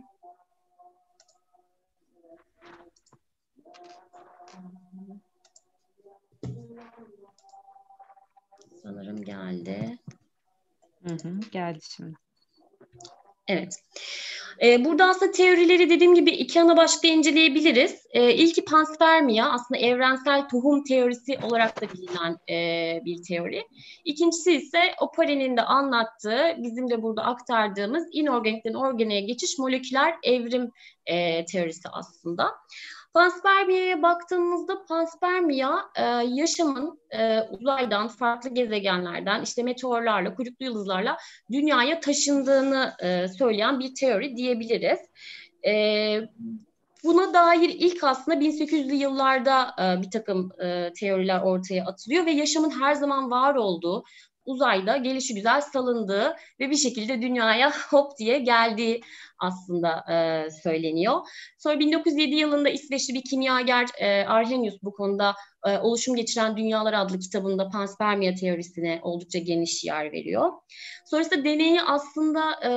Sanırım geldi. Hı hı, geldi şimdi. Evet. Ee, burada aslında teorileri dediğim gibi iki ana başlıkta inceleyebiliriz. Ee, ilki panspermia, aslında evrensel tohum teorisi olarak da bilinen e, bir teori. İkincisi ise Oparin'in de anlattığı, bizim de burada aktardığımız inorganikten organeye geçiş moleküler evrim e, teorisi aslında. Panspermia'ya baktığımızda panspermia e, yaşamın e, uzaydan, farklı gezegenlerden, işte meteorlarla, kuyruklu yıldızlarla dünyaya taşındığını e, söyleyen bir teori diyebiliriz. E, buna dair ilk aslında bin sekiz yüzlü yıllarda e, bir takım e, teoriler ortaya atılıyor ve yaşamın her zaman var olduğu, uzayda gelişigüzel salındığı ve bir şekilde dünyaya hop diye geldiği aslında e, söyleniyor. Sonra bin dokuz yüz yedi yılında İsveçli bir kimyager e, Arrhenius bu konuda e, Oluşum Geçiren Dünyalar adlı kitabında panspermia teorisine oldukça geniş yer veriyor. Sonrasında deneyi aslında e,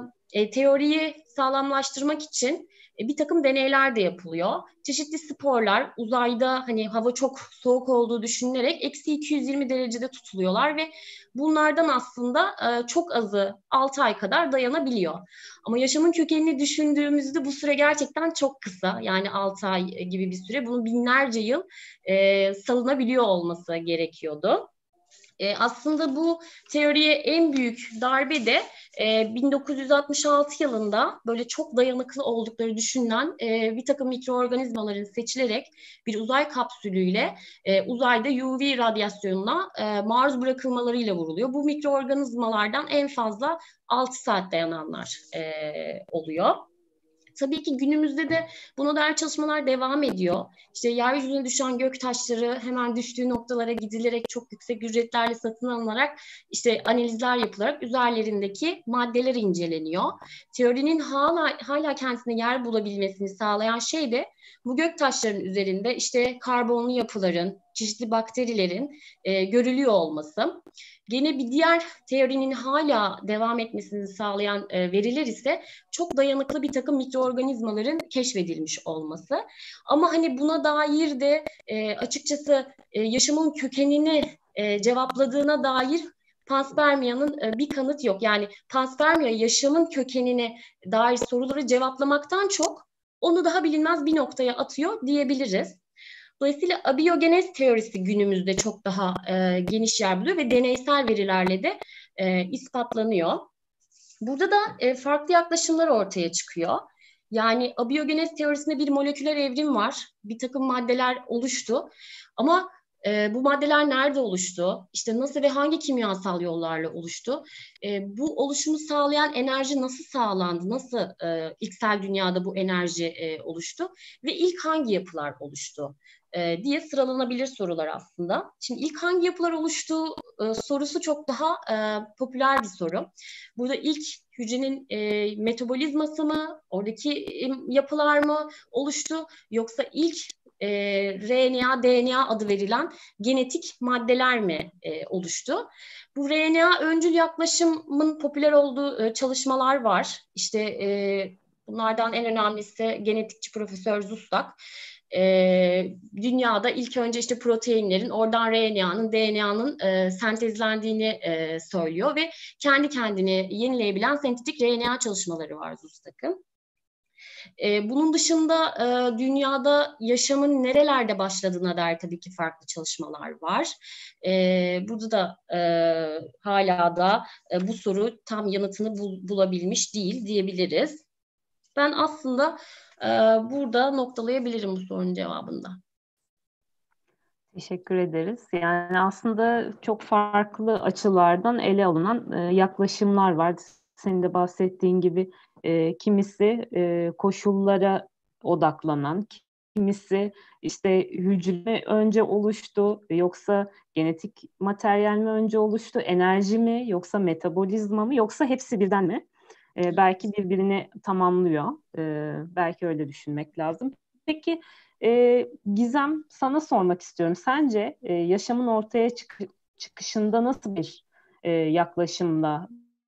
e, teoriyi sağlamlaştırmak için e, bir takım deneyler de yapılıyor. Çeşitli sporlar uzayda hani hava çok soğuk olduğu düşünülerek eksi iki yüz yirmi derecede tutuluyorlar ve bunlardan aslında e, çok azı altı ay kadar dayanabiliyor. Ama yaşamın kökenini düşündüğümüzde bu süre gerçekten çok kısa. Yani altı ay gibi bir süre. Bunun binlerce yıl e, salınabiliyor olması gerekiyordu. E, aslında bu teoriye en büyük darbe de e, bin dokuz yüz altmış altı yılında böyle çok dayanıklı oldukları düşünülen e, bir takım mikroorganizmaların seçilerek bir uzay kapsülüyle e, uzayda U V radyasyonuna e, maruz bırakılmalarıyla vuruluyor. Bu mikroorganizmalardan en fazla altı saat dayananlar e, oluyor. Tabii ki günümüzde de buna dair çalışmalar devam ediyor. İşte yeryüzüne düşen gök taşları hemen düştüğü noktalara gidilerek çok yüksek ücretlerle satın alınarak işte analizler yapılarak üzerlerindeki maddeler inceleniyor. Teorinin hala hala kendisine yer bulabilmesini sağlayan şey de bu gök taşlarının üzerinde işte karbonlu yapıların, çeşitli bakterilerin e, görülüyor olması. Gene bir diğer teorinin hala devam etmesini sağlayan e, veriler ise çok dayanıklı bir takım mikroorganizmaların keşfedilmiş olması. Ama hani buna dair de e, açıkçası e, yaşamın kökenini e, cevapladığına dair panspermia'nın e, bir kanıt yok. Yani panspermia yaşamın kökenine dair soruları cevaplamaktan çok onu daha bilinmez bir noktaya atıyor diyebiliriz. Dolayısıyla abiyogenez teorisi günümüzde çok daha e, geniş yer buluyor ve deneysel verilerle de e, ispatlanıyor. Burada da e, farklı yaklaşımlar ortaya çıkıyor. Yani abiyogenez teorisinde bir moleküler evrim var. Bir takım maddeler oluştu. Ama e, bu maddeler nerede oluştu? İşte nasıl ve hangi kimyasal yollarla oluştu? E, bu oluşumu sağlayan enerji nasıl sağlandı? Nasıl e, ilksel dünyada bu enerji e, oluştu? Ve ilk hangi yapılar oluştu? E, diye sıralanabilir sorular aslında. Şimdi ilk hangi yapılar oluştuğu e, sorusu çok daha e, popüler bir soru. Burada ilk hücrenin e, metabolizması mı, oradaki e, yapılar mı oluştu, yoksa ilk e, R N A, D N A adı verilen genetik maddeler mi e, oluştu? Bu R N A öncül yaklaşımın popüler olduğu e, çalışmalar var. İşte e, bunlardan en önemlisi genetikçi Profesör Zustak. Ee, dünyada ilk önce işte proteinlerin, oradan R N A'nın, D N A'nın e, sentezlendiğini e, söylüyor ve kendi kendini yenileyebilen sentetik R N A çalışmaları var Zustak'ın. E, bunun dışında e, dünyada yaşamın nerelerde başladığına dair tabii ki farklı çalışmalar var. E, burada da e, hala da e, bu soru tam yanıtını bul, bulabilmiş değil diyebiliriz. Ben aslında e, burada noktalayabilirim bu sorunun cevabında. Teşekkür ederiz. Yani aslında çok farklı açılardan ele alınan e, yaklaşımlar var. Senin de bahsettiğin gibi e, kimisi e, koşullara odaklanan, kimisi işte hücre önce oluştu yoksa genetik materyal mi önce oluştu, enerji mi yoksa metabolizma mı yoksa hepsi birden mi? E, belki birbirini tamamlıyor. E, belki öyle düşünmek lazım. Peki e, Gizem, sana sormak istiyorum. Sence e, yaşamın ortaya çık- çıkışında nasıl bir e, yaklaşımla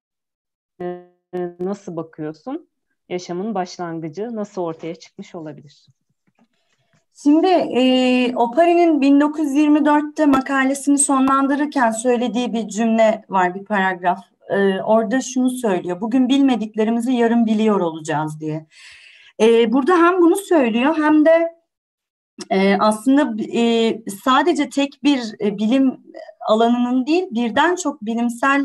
e, nasıl bakıyorsun? Yaşamın başlangıcı nasıl ortaya çıkmış olabilir? Şimdi e, Opari'nin bin dokuz yüz yirmi dörtte makalesini sonlandırırken söylediği bir cümle var, bir paragraf. E, orada şunu söylüyor: bugün bilmediklerimizi yarın biliyor olacağız diye. E, burada hem bunu söylüyor hem de e, aslında e, sadece tek bir e, bilim alanının değil, birden çok bilimsel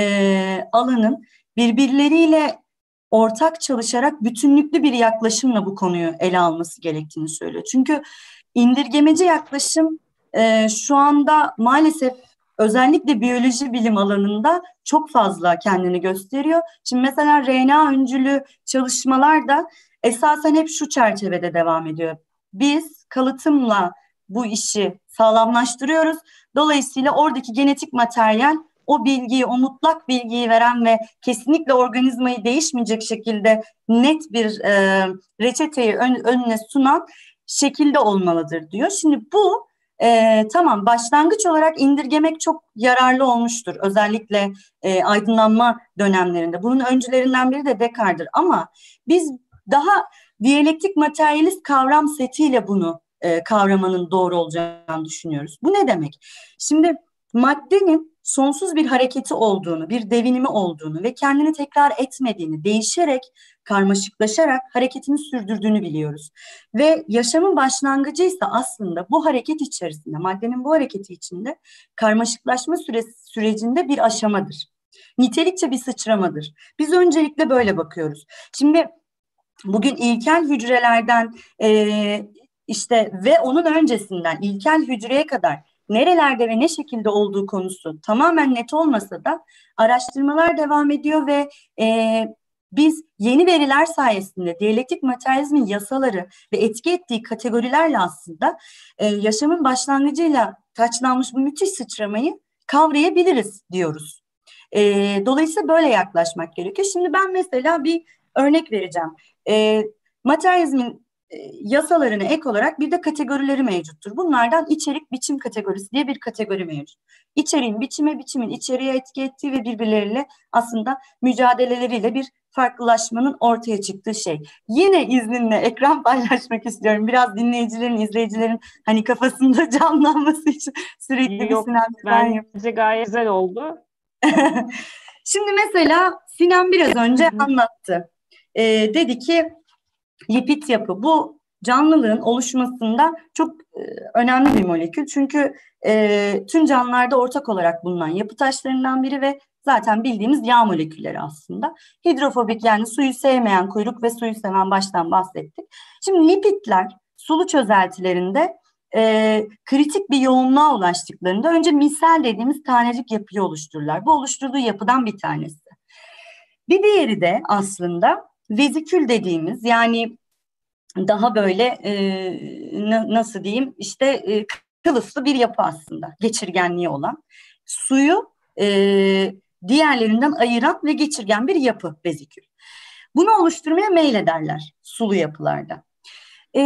e, alanın birbirleriyle ortak çalışarak bütünlüklü bir yaklaşımla bu konuyu ele alması gerektiğini söylüyor. Çünkü indirgemeci yaklaşım e, şu anda maalesef özellikle biyoloji bilim alanında çok fazla kendini gösteriyor. Şimdi mesela R N A öncülü çalışmalar da esasen hep şu çerçevede devam ediyor. Biz kalıtımla bu işi sağlamlaştırıyoruz. Dolayısıyla oradaki genetik materyal o bilgiyi, o mutlak bilgiyi veren ve kesinlikle organizmayı değişmeyecek şekilde net bir e, reçeteyi ön, önüne sunan şekilde olmalıdır diyor. Şimdi bu e, tamam, başlangıç olarak indirgemek çok yararlı olmuştur. Özellikle e, aydınlanma dönemlerinde. Bunun öncülerinden biri de Descartes'dir. Ama biz daha diyalektik materyalist kavram setiyle bunu e, kavramanın doğru olacağını düşünüyoruz. Bu ne demek? Şimdi maddenin sonsuz bir hareketi olduğunu, bir devinimi olduğunu ve kendini tekrar etmediğini, değişerek, karmaşıklaşarak hareketini sürdürdüğünü biliyoruz. Ve yaşamın başlangıcıysa aslında bu hareket içerisinde, maddenin bu hareketi içinde karmaşıklaşma süresi, sürecinde bir aşamadır. Nitelikçe bir sıçramadır. Biz öncelikle böyle bakıyoruz. Şimdi bugün ilkel hücrelerden e, işte ve onun öncesinden ilkel hücreye kadar nerelerde ve ne şekilde olduğu konusu tamamen net olmasa da araştırmalar devam ediyor ve e, biz yeni veriler sayesinde diyalektik materyalizmin yasaları ve etki ettiği kategorilerle aslında e, yaşamın başlangıcıyla taçlanmış bu müthiş sıçramayı kavrayabiliriz diyoruz. E, dolayısıyla böyle yaklaşmak gerekiyor. Şimdi ben mesela bir örnek vereceğim. E, materyalizmin yasalarına ek olarak bir de kategorileri mevcuttur. Bunlardan içerik biçim kategorisi diye bir kategori mevcut. İçeriğin biçime, biçimin içeriğe etki ettiği ve birbirleriyle aslında mücadeleleriyle bir farklılaşmanın ortaya çıktığı şey. Yine izninle ekran paylaşmak istiyorum. Biraz dinleyicilerin, izleyicilerin hani kafasında canlanması için sürekli Yok, bir Sinan ben bence gayet güzel oldu. Şimdi mesela Sinan biraz önce anlattı. Ee, dedi ki lipid yapı bu canlılığın oluşmasında çok e, önemli bir molekül. Çünkü e, tüm canlılarda ortak olarak bulunan yapı taşlarından biri ve zaten bildiğimiz yağ molekülleri aslında. Hidrofobik, yani suyu sevmeyen kuyruk ve suyu seven baştan bahsettik. Şimdi lipidler sulu çözeltilerinde e, kritik bir yoğunluğa ulaştıklarında önce misel dediğimiz tanecik yapıyı oluştururlar. Bu oluşturduğu yapıdan bir tanesi. Bir diğeri de aslında vezikül dediğimiz, yani daha böyle e, nasıl diyeyim işte e, kılıflı bir yapı aslında, geçirgenliği olan, suyu e, diğerlerinden ayıran ve geçirgen bir yapı vezikül. Bunu oluşturmaya meylederler sulu yapılarda. E,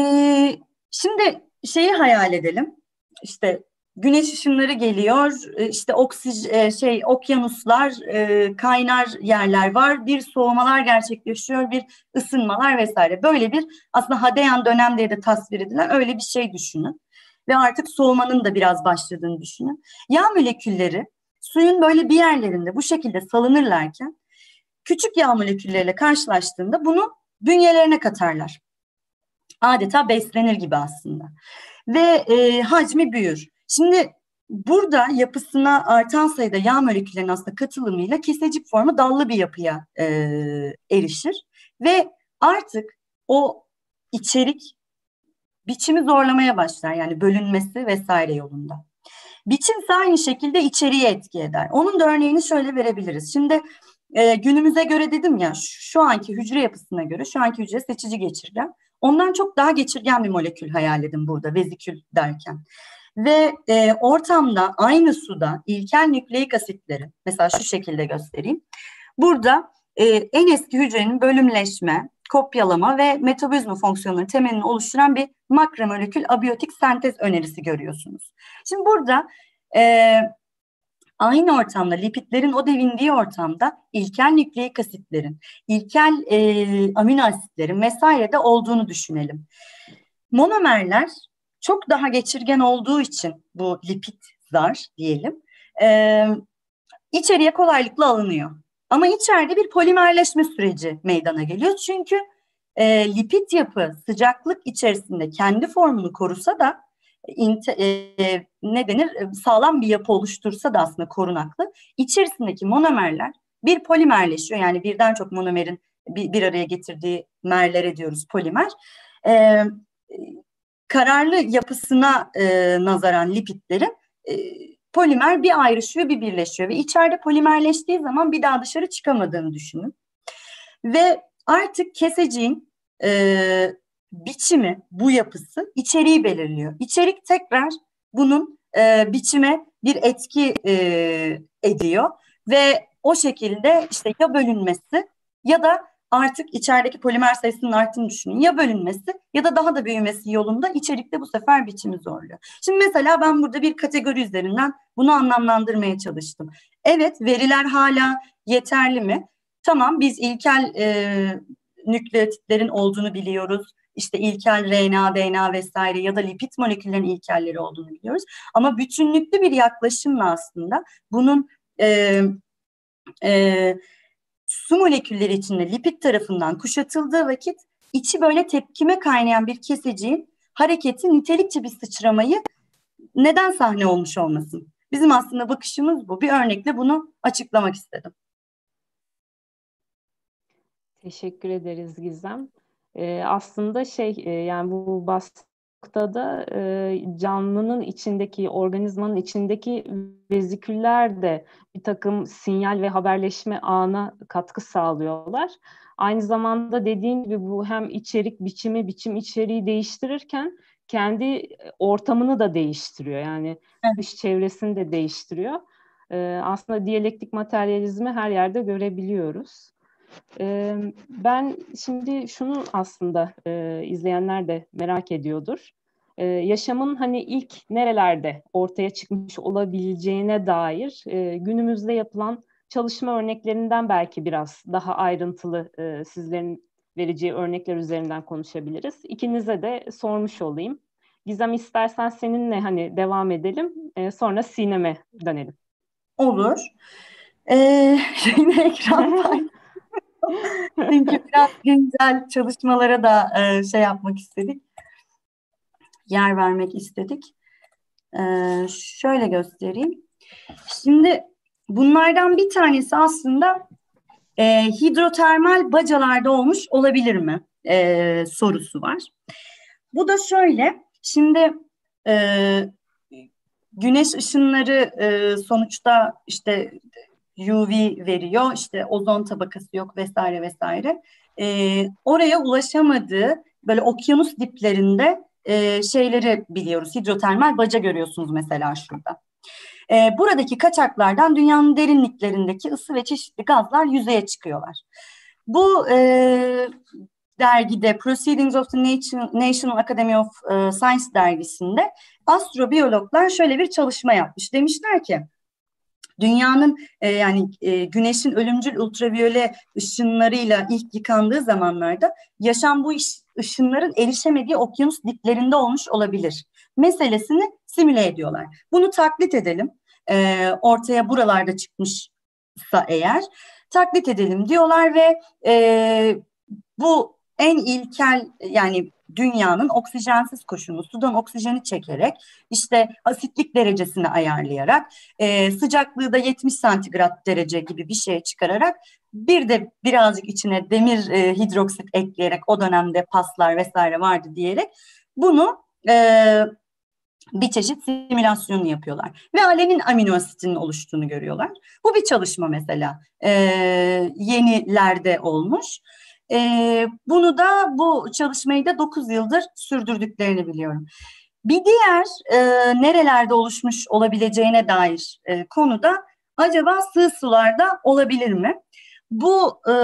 şimdi şeyi hayal edelim, işte güneş ışınları geliyor, işte oksijen, şey, okyanuslar, kaynar yerler var, bir soğumalar gerçekleşiyor, bir ısınmalar vesaire. Böyle bir aslında Hadeyan dönemleri de tasvir edilen öyle bir şey düşünün. Ve artık soğumanın da biraz başladığını düşünün. Yağ molekülleri suyun böyle bir yerlerinde bu şekilde salınırlarken küçük yağ molekülleriyle karşılaştığında bunu bünyelerine katarlar. Adeta beslenir gibi aslında. Ve e, hacmi büyür. Şimdi burada yapısına artan sayıda yağ moleküllerinin aslında katılımıyla kesecik formu dallı bir yapıya e, erişir. Ve artık o içerik biçimi zorlamaya başlar. Yani bölünmesi vesaire yolunda. Biçim ise aynı şekilde içeriğe etki eder. Onun da örneğini şöyle verebiliriz. Şimdi e, günümüze göre dedim ya, şu anki hücre yapısına göre şu anki hücre seçici geçirgen. Ondan çok daha geçirgen bir molekül hayal edin burada vezikül derken. Ve e, ortamda aynı suda ilkel nükleik asitleri, mesela şu şekilde göstereyim. Burada e, en eski hücrenin bölümleşme, kopyalama ve metabolizma fonksiyonları temelini oluşturan bir makromolekül abiyotik sentez önerisi görüyorsunuz. Şimdi burada e, aynı ortamda, lipidlerin o devindiği ortamda ilkel nükleik asitlerin, ilkel e, amino asitlerin vesaire de olduğunu düşünelim. Monomerler çok daha geçirgen olduğu için bu lipid zar diyelim e, içeriye kolaylıkla alınıyor. Ama içeride bir polimerleşme süreci meydana geliyor. Çünkü e, lipid yapı sıcaklık içerisinde kendi formunu korusa da inte, e, ne denir sağlam bir yapı oluştursa da aslında korunaklı. İçerisindeki monomerler bir polimerleşiyor. Yani birden çok monomerin bir, bir araya getirdiği merlere diyoruz polimer. E, kararlı yapısına e, nazaran lipidlerin e, polimer bir ayrışıyor bir birleşiyor ve içeride polimerleştiği zaman bir daha dışarı çıkamadığını düşünün. Ve artık keseciğin e, biçimi, bu yapısı içeriği belirliyor. İçerik tekrar bunun e, biçime bir etki e, ediyor ve o şekilde işte ya bölünmesi ya da artık içerideki polimer sayısının arttığını düşünün. Ya bölünmesi ya da daha da büyümesi yolunda içerikte bu sefer biçimi zorluyor. Şimdi mesela ben burada bir kategori üzerinden bunu anlamlandırmaya çalıştım. Evet, veriler hala yeterli mi? Tamam, biz ilkel e, nükleotitlerin olduğunu biliyoruz. İşte ilkel R N A, D N A vesaire ya da lipid moleküllerin ilkelleri olduğunu biliyoruz. Ama bütünlüklü bir yaklaşımla aslında bunun e, e, su molekülleri içinde lipid tarafından kuşatıldığı vakit içi böyle tepkime kaynayan bir keseciğin hareketi nitelikçe bir sıçramayı neden sahne olmuş olmasın? Bizim aslında bakışımız bu. Bir örnekle bunu açıklamak istedim. Teşekkür ederiz Gizem. Ee, aslında şey e, yani bu baskıda da e, canlının içindeki, organizmanın içindeki veziküller de bir takım sinyal ve haberleşme ağına katkı sağlıyorlar. Aynı zamanda dediğim gibi bu hem içerik biçimi, biçim içeriği değiştirirken kendi ortamını da değiştiriyor. Yani dış çevresini de değiştiriyor. Ee, aslında diyalektik materyalizmi her yerde görebiliyoruz. Ben şimdi şunu aslında e, izleyenler de merak ediyordur. E, yaşamın hani ilk nerelerde ortaya çıkmış olabileceğine dair e, günümüzde yapılan çalışma örneklerinden belki biraz daha ayrıntılı e, sizlerin vereceği örnekler üzerinden konuşabiliriz. İkinize de sormuş olayım. Gizem, istersen seninle hani devam edelim, e, sonra Sinem'e dönelim. Olur. Ee, yine ekran Çünkü biraz güncel çalışmalara da e, şey yapmak istedik. Yer vermek istedik. E, şöyle göstereyim. Şimdi bunlardan bir tanesi aslında e, hidrotermal bacalarda olmuş olabilir mi e, sorusu var. Bu da şöyle. Şimdi e, güneş ışınları e, sonuçta işte U V veriyor, işte ozon tabakası yok vesaire vesaire. Ee, oraya ulaşamadığı böyle okyanus diplerinde e, şeyleri biliyoruz. Hidrotermal baca görüyorsunuz mesela şurada. Ee, buradaki kaçaklardan dünyanın derinliklerindeki ısı ve çeşitli gazlar yüzeye çıkıyorlar. Bu e, dergide Proceedings of the National Academy of Science dergisinde astrobiyologlar şöyle bir çalışma yapmış. Demişler ki dünyanın e, yani e, güneşin ölümcül ultraviyole ışınlarıyla ilk yıkandığı zamanlarda yaşam bu iş, ışınların erişemediği okyanus diplerinde olmuş olabilir meselesini simüle ediyorlar. Bunu taklit edelim. E, ortaya buralarda çıkmışsa eğer taklit edelim diyorlar ve e, bu en ilkel yani dünyanın oksijensiz koşunu sudan oksijeni çekerek işte asitlik derecesini ayarlayarak e, sıcaklığı da yetmiş santigrat derece gibi bir şeye çıkararak bir de birazcık içine demir e, hidroksit ekleyerek o dönemde paslar vesaire vardı diyerek bunu e, bir çeşit simülasyonu yapıyorlar. Ve alenin amino asitinin oluştuğunu görüyorlar. Bu bir çalışma mesela. E, yenilerde olmuş. E, bunu da bu çalışmayı da dokuz yıldır sürdürdüklerini biliyorum. Bir diğer e, nerelerde oluşmuş olabileceğine dair e, konuda acaba sığ sularda olabilir mi? Bu e,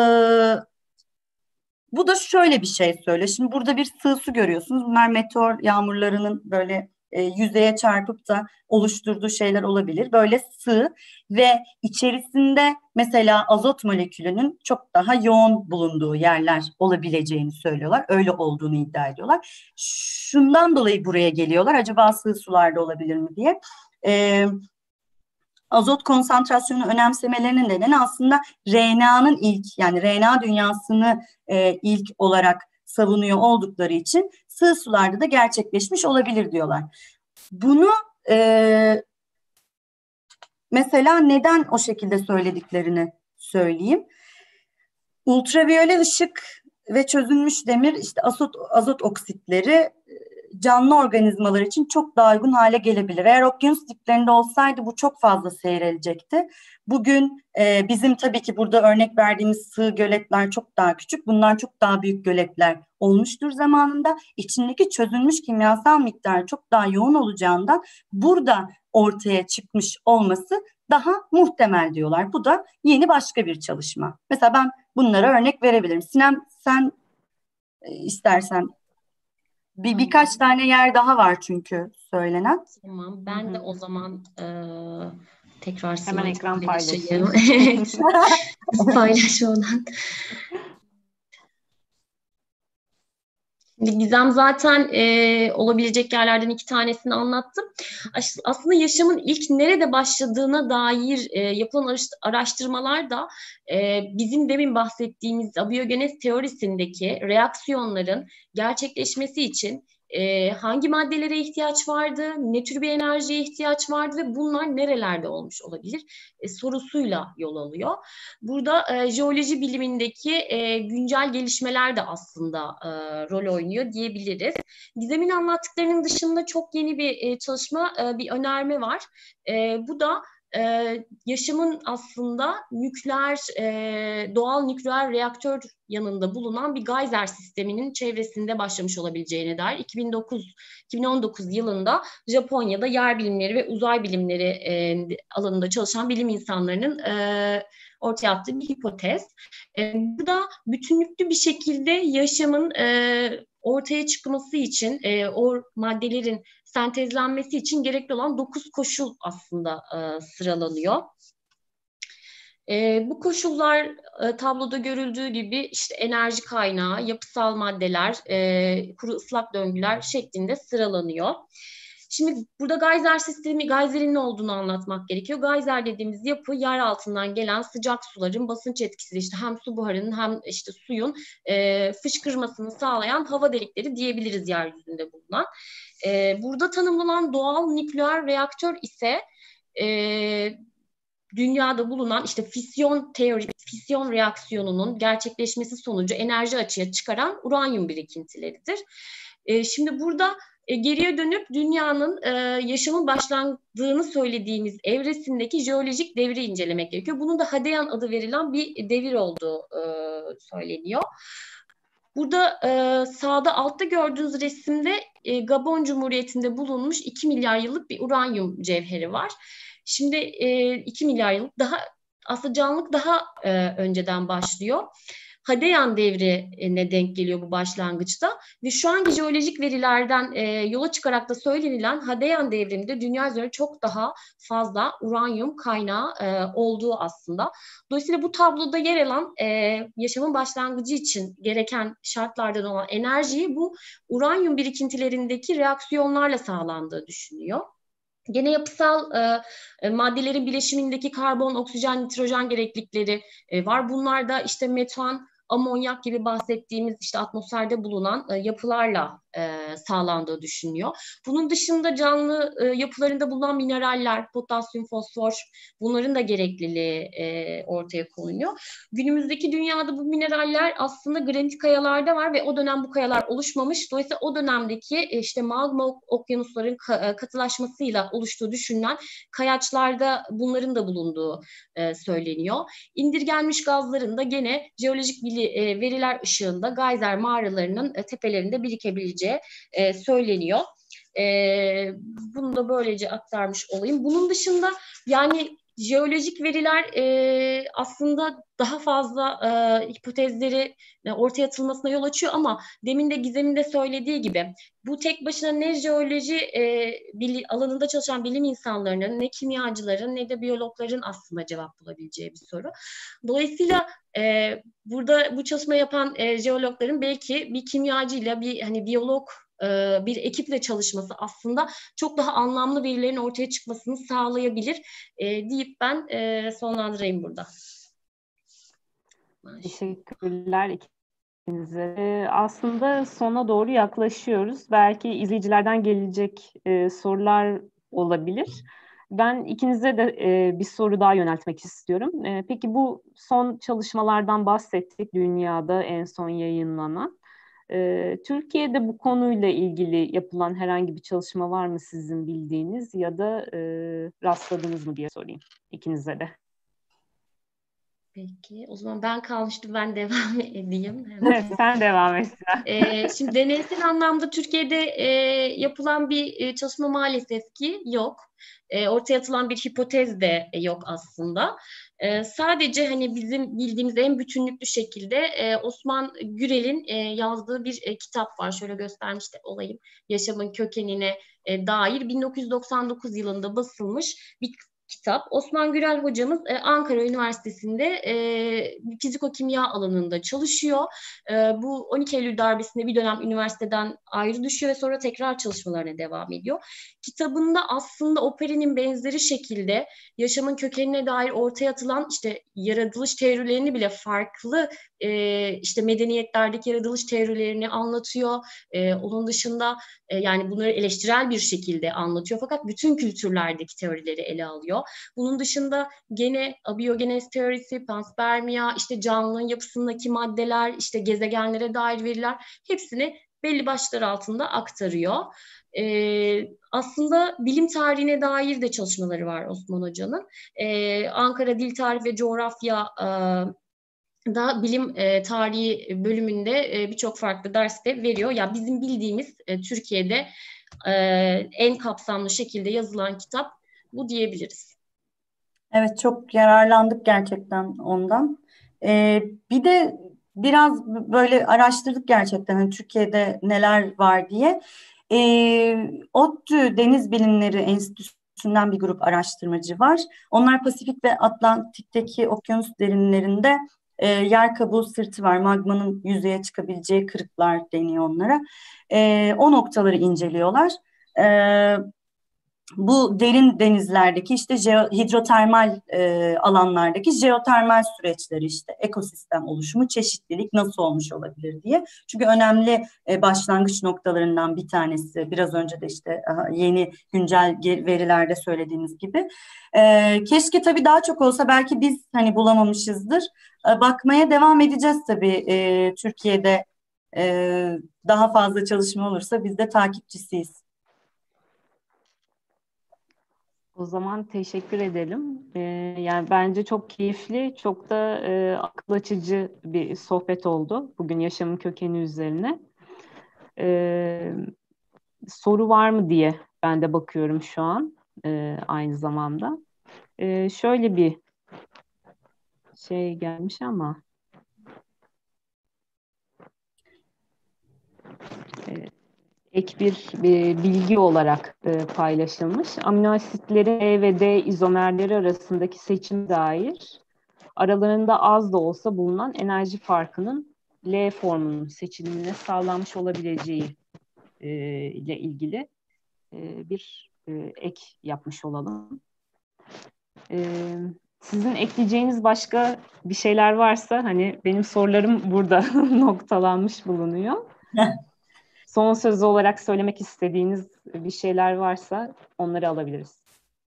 bu da şöyle bir şey söyle. Şimdi burada bir sığ su görüyorsunuz. Bunlar meteor yağmurlarının böyle e, yüzeye çarpıp da oluşturduğu şeyler olabilir. Böyle sığ ve içerisinde mesela azot molekülünün çok daha yoğun bulunduğu yerler olabileceğini söylüyorlar. Öyle olduğunu iddia ediyorlar. Şundan dolayı buraya geliyorlar. Acaba sığ sularda olabilir mi diye. E, azot konsantrasyonu önemsemelerinin nedeni aslında R N A'nın ilk, yani R N A dünyasını e, ilk olarak savunuyor oldukları için sığ sularda da gerçekleşmiş olabilir diyorlar. Bunu e, mesela neden o şekilde söylediklerini söyleyeyim. Ultraviyole ışık ve çözünmüş demir, işte azot, azot oksitleri canlı organizmalar için çok daha uygun hale gelebilir. Eğer okyanus diplerinde olsaydı bu çok fazla seyrelecekti. Bugün e, bizim tabii ki burada örnek verdiğimiz sığ göletler çok daha küçük. Bunlar çok daha büyük göletler olmuştur zamanında. İçindeki çözülmüş kimyasal miktar çok daha yoğun olacağından burada ortaya çıkmış olması daha muhtemel diyorlar. Bu da yeni başka bir çalışma. Mesela ben bunlara örnek verebilirim. Sinem, sen e, istersen. Bir, birkaç tane yer daha var çünkü söylenen. Tamam. Ben Hı-hı. de o zaman e, tekrar hemen ekran paylaşayım. Evet. Paylaş oradan. Gizem zaten e, olabilecek yerlerden iki tanesini anlattım. As- aslında yaşamın ilk nerede başladığına dair e, yapılan araştırmalar da e, bizim demin bahsettiğimiz abiyogenez teorisindeki reaksiyonların gerçekleşmesi için e, hangi maddelere ihtiyaç vardı, ne tür bir enerjiye ihtiyaç vardı ve bunlar nerelerde olmuş olabilir e, sorusuyla yol alıyor. Burada e, jeoloji bilimindeki e, güncel gelişmeler de aslında e, rol oynuyor diyebiliriz. Gizem'in anlattıklarının dışında çok yeni bir e, çalışma, e, bir önerme var. E, bu da e, yaşamın aslında nükleer, e, doğal nükleer reaktör yanında bulunan bir geyser sisteminin çevresinde başlamış olabileceğine dair iki bin dokuz, iki bin on dokuz yılında Japonya'da yer bilimleri ve uzay bilimleri e, alanında çalışan bilim insanlarının e, ortaya attığı bir hipotez. E, burada bütünlüklü bir şekilde yaşamın e, ortaya çıkması için, e, o maddelerin sentezlenmesi için gerekli olan dokuz koşul aslında e, sıralanıyor. E, bu koşullar e, tabloda görüldüğü gibi işte enerji kaynağı, yapısal maddeler, e, kuru ıslak döngüler şeklinde sıralanıyor. Şimdi burada geyser sistemi, geyserin ne olduğunu anlatmak gerekiyor. Geyser dediğimiz yapı yer altından gelen sıcak suların basınç etkisiyle işte hem su buharının hem işte suyun e, fışkırmasını sağlayan hava delikleri diyebiliriz yeryüzünde bulunan. E, burada tanımlanan doğal nükleer reaktör ise e, dünyada bulunan işte fisyon teori, fisyon reaksiyonunun gerçekleşmesi sonucu enerji açığa çıkaran uranyum birikintileridir. E, şimdi burada e, geriye dönüp dünyanın e, yaşamın başlandığını söylediğimiz evresindeki jeolojik devri incelemek gerekiyor. Bunun da Hadean adı verilen bir devir olduğu e, söyleniyor. Burada e, sağda altta gördüğünüz resimde e, Gabon Cumhuriyeti'nde bulunmuş iki milyar yıllık bir uranyum cevheri var. Şimdi e, iki milyar yıllık daha aslında canlılık daha e, önceden başlıyor. Hadean devrine denk geliyor bu başlangıçta ve şu anki jeolojik verilerden e, yola çıkarak da söylenilen Hadean devrinde dünya üzerinde çok daha fazla uranyum kaynağı e, olduğu aslında. Dolayısıyla bu tabloda yer alan e, yaşamın başlangıcı için gereken şartlardan olan enerjiyi bu uranyum birikintilerindeki reaksiyonlarla sağlandığı düşünüyor. Gene yapısal e, maddelerin bileşimindeki karbon, oksijen, nitrojen gereklilikleri e, var. Bunlar da işte metan, amonyak gibi bahsettiğimiz işte atmosferde bulunan e, yapılarla e, sağlandığı düşünüyor. Bunun dışında canlı e, yapılarında bulunan mineraller, potasyum, fosfor, bunların da gerekliliği e, ortaya konuluyor. Günümüzdeki dünyada bu mineraller aslında granit kayalarda var ve o dönem bu kayalar oluşmamış. Dolayısıyla o dönemdeki e, işte magma okyanusların ka- katılaşmasıyla oluştuğu düşünülen kayaçlarda bunların da bulunduğu e, söyleniyor. İndirgenmiş gazların da gene jeolojik bili, e, veriler ışığında geyser mağaralarının e, tepelerinde birikebileceği e, söyleniyor. E, bunu da böylece aktarmış olayım. Bunun dışında yani jeolojik veriler e, aslında daha fazla e, hipotezleri e, ortaya atılmasına yol açıyor ama demin de Gizem'in de söylediği gibi bu tek başına ne jeoloji e, bili, alanında çalışan bilim insanlarının, ne kimyacıların, ne de biyologların aslında cevap bulabileceği bir soru. Dolayısıyla e, burada bu çalışma yapan e, jeologların belki bir kimyacıyla, bir hani biyolog bir ekiple çalışması aslında çok daha anlamlı verilerin ortaya çıkmasını sağlayabilir e, deyip ben e, sonlandırayım burada. Teşekkürler ikinize. E, aslında sona doğru yaklaşıyoruz. Belki izleyicilerden gelecek e, sorular olabilir. Ben ikinize de e, bir soru daha yöneltmek istiyorum. E, peki bu son çalışmalardan bahsettik, dünyada en son yayınlanan. Ee, Türkiye'de bu konuyla ilgili yapılan herhangi bir çalışma var mı sizin bildiğiniz ya da e, rastladınız mı diye sorayım ikinize de. Peki, o zaman ben kalmıştım, ben devam edeyim. Evet, sen devam et. ee, şimdi deneysel anlamda Türkiye'de e, yapılan bir e, çalışma maalesef ki yok. E, ortaya atılan bir hipotez de yok aslında. E, sadece hani bizim bildiğimiz en bütünlüklü şekilde e, Osman Gürel'in e, yazdığı bir e, kitap var. Şöyle göstermiş de olayım. Yaşamın kökenine e, dair bin dokuz yüz doksan dokuz yılında basılmış bir kitap. Osman Gürel hocamız e, Ankara Üniversitesi'nde e, fiziko-kimya alanında çalışıyor. E, bu on iki Eylül darbesinde bir dönem üniversiteden ayrı düşüyor ve sonra tekrar çalışmalarına devam ediyor. Kitabında aslında Operin'in benzeri şekilde yaşamın kökenine dair ortaya atılan işte yaratılış teorilerini bile farklı e, işte medeniyetlerdeki yaratılış teorilerini anlatıyor. E, onun dışında e, yani bunları eleştirel bir şekilde anlatıyor fakat bütün kültürlerdeki teorileri ele alıyor. Bunun dışında gene abiyogenez teorisi, panspermia, işte canlının yapısındaki maddeler, işte gezegenlere dair veriler hepsini belli başlıklar altında aktarıyor. Ee, aslında bilim tarihine dair de çalışmaları var Osman Hoca'nın. Ee, Ankara Dil Tarihi ve Coğrafya e, da bilim e, tarihi bölümünde e, birçok farklı derste veriyor. Ya bizim bildiğimiz e, Türkiye'de e, en kapsamlı şekilde yazılan kitap bu diyebiliriz. Evet, çok yararlandık gerçekten ondan. Ee, bir de biraz böyle araştırdık gerçekten hani Türkiye'de neler var diye. Ee, ODTÜ Deniz Bilimleri Enstitüsü'nden bir grup araştırmacı var. Onlar Pasifik ve Atlantik'teki okyanus derinlerinde e, yer kabuğu sırtı var. Magmanın yüzeye çıkabileceği kırıklar deniyor onlara. E, o noktaları inceliyorlar. E, Bu derin denizlerdeki işte jeo, hidrotermal e, alanlardaki jeotermal süreçleri işte ekosistem oluşumu, çeşitlilik nasıl olmuş olabilir diye. Çünkü önemli e, başlangıç noktalarından bir tanesi biraz önce de işte aha, yeni güncel verilerde söylediğiniz gibi. E, keşke tabii daha çok olsa belki biz hani bulamamışızdır. E, bakmaya devam edeceğiz tabii e, Türkiye'de e, daha fazla çalışma olursa biz de takipçisiyiz. O zaman teşekkür edelim. Ee, yani bence çok keyifli, çok da e, akıl açıcı bir sohbet oldu bugün yaşamın kökeni üzerine. Ee, soru var mı diye ben de bakıyorum şu an e, aynı zamanda. Ee, şöyle bir şey gelmiş ama e, ek bir e, bilgi olarak e, paylaşılmış. Amino asitlerin E ve D izomerleri arasındaki seçim dair aralarında az da olsa bulunan enerji farkının L formunun seçilimine sağlanmış olabileceği e, ile ilgili e, bir e, ek yapmış olalım. E, sizin ekleyeceğiniz başka bir şeyler varsa hani benim sorularım burada noktalanmış bulunuyor. Son söz olarak söylemek istediğiniz bir şeyler varsa onları alabiliriz.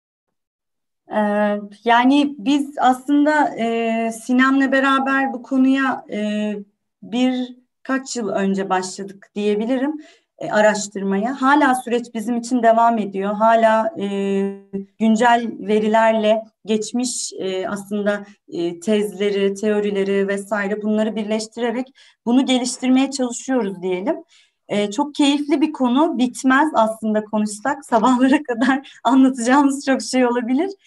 Ee, yani biz aslında e, Sinem'le beraber bu konuya e, birkaç yıl önce başladık diyebilirim e, araştırmaya. Hala süreç bizim için devam ediyor. Hala e, güncel verilerle geçmiş e, aslında e, tezleri, teorileri vesaire bunları birleştirerek bunu geliştirmeye çalışıyoruz diyelim. Ee, çok keyifli bir konu, bitmez aslında konuşsak sabahlara kadar anlatacağımız çok şey olabilir.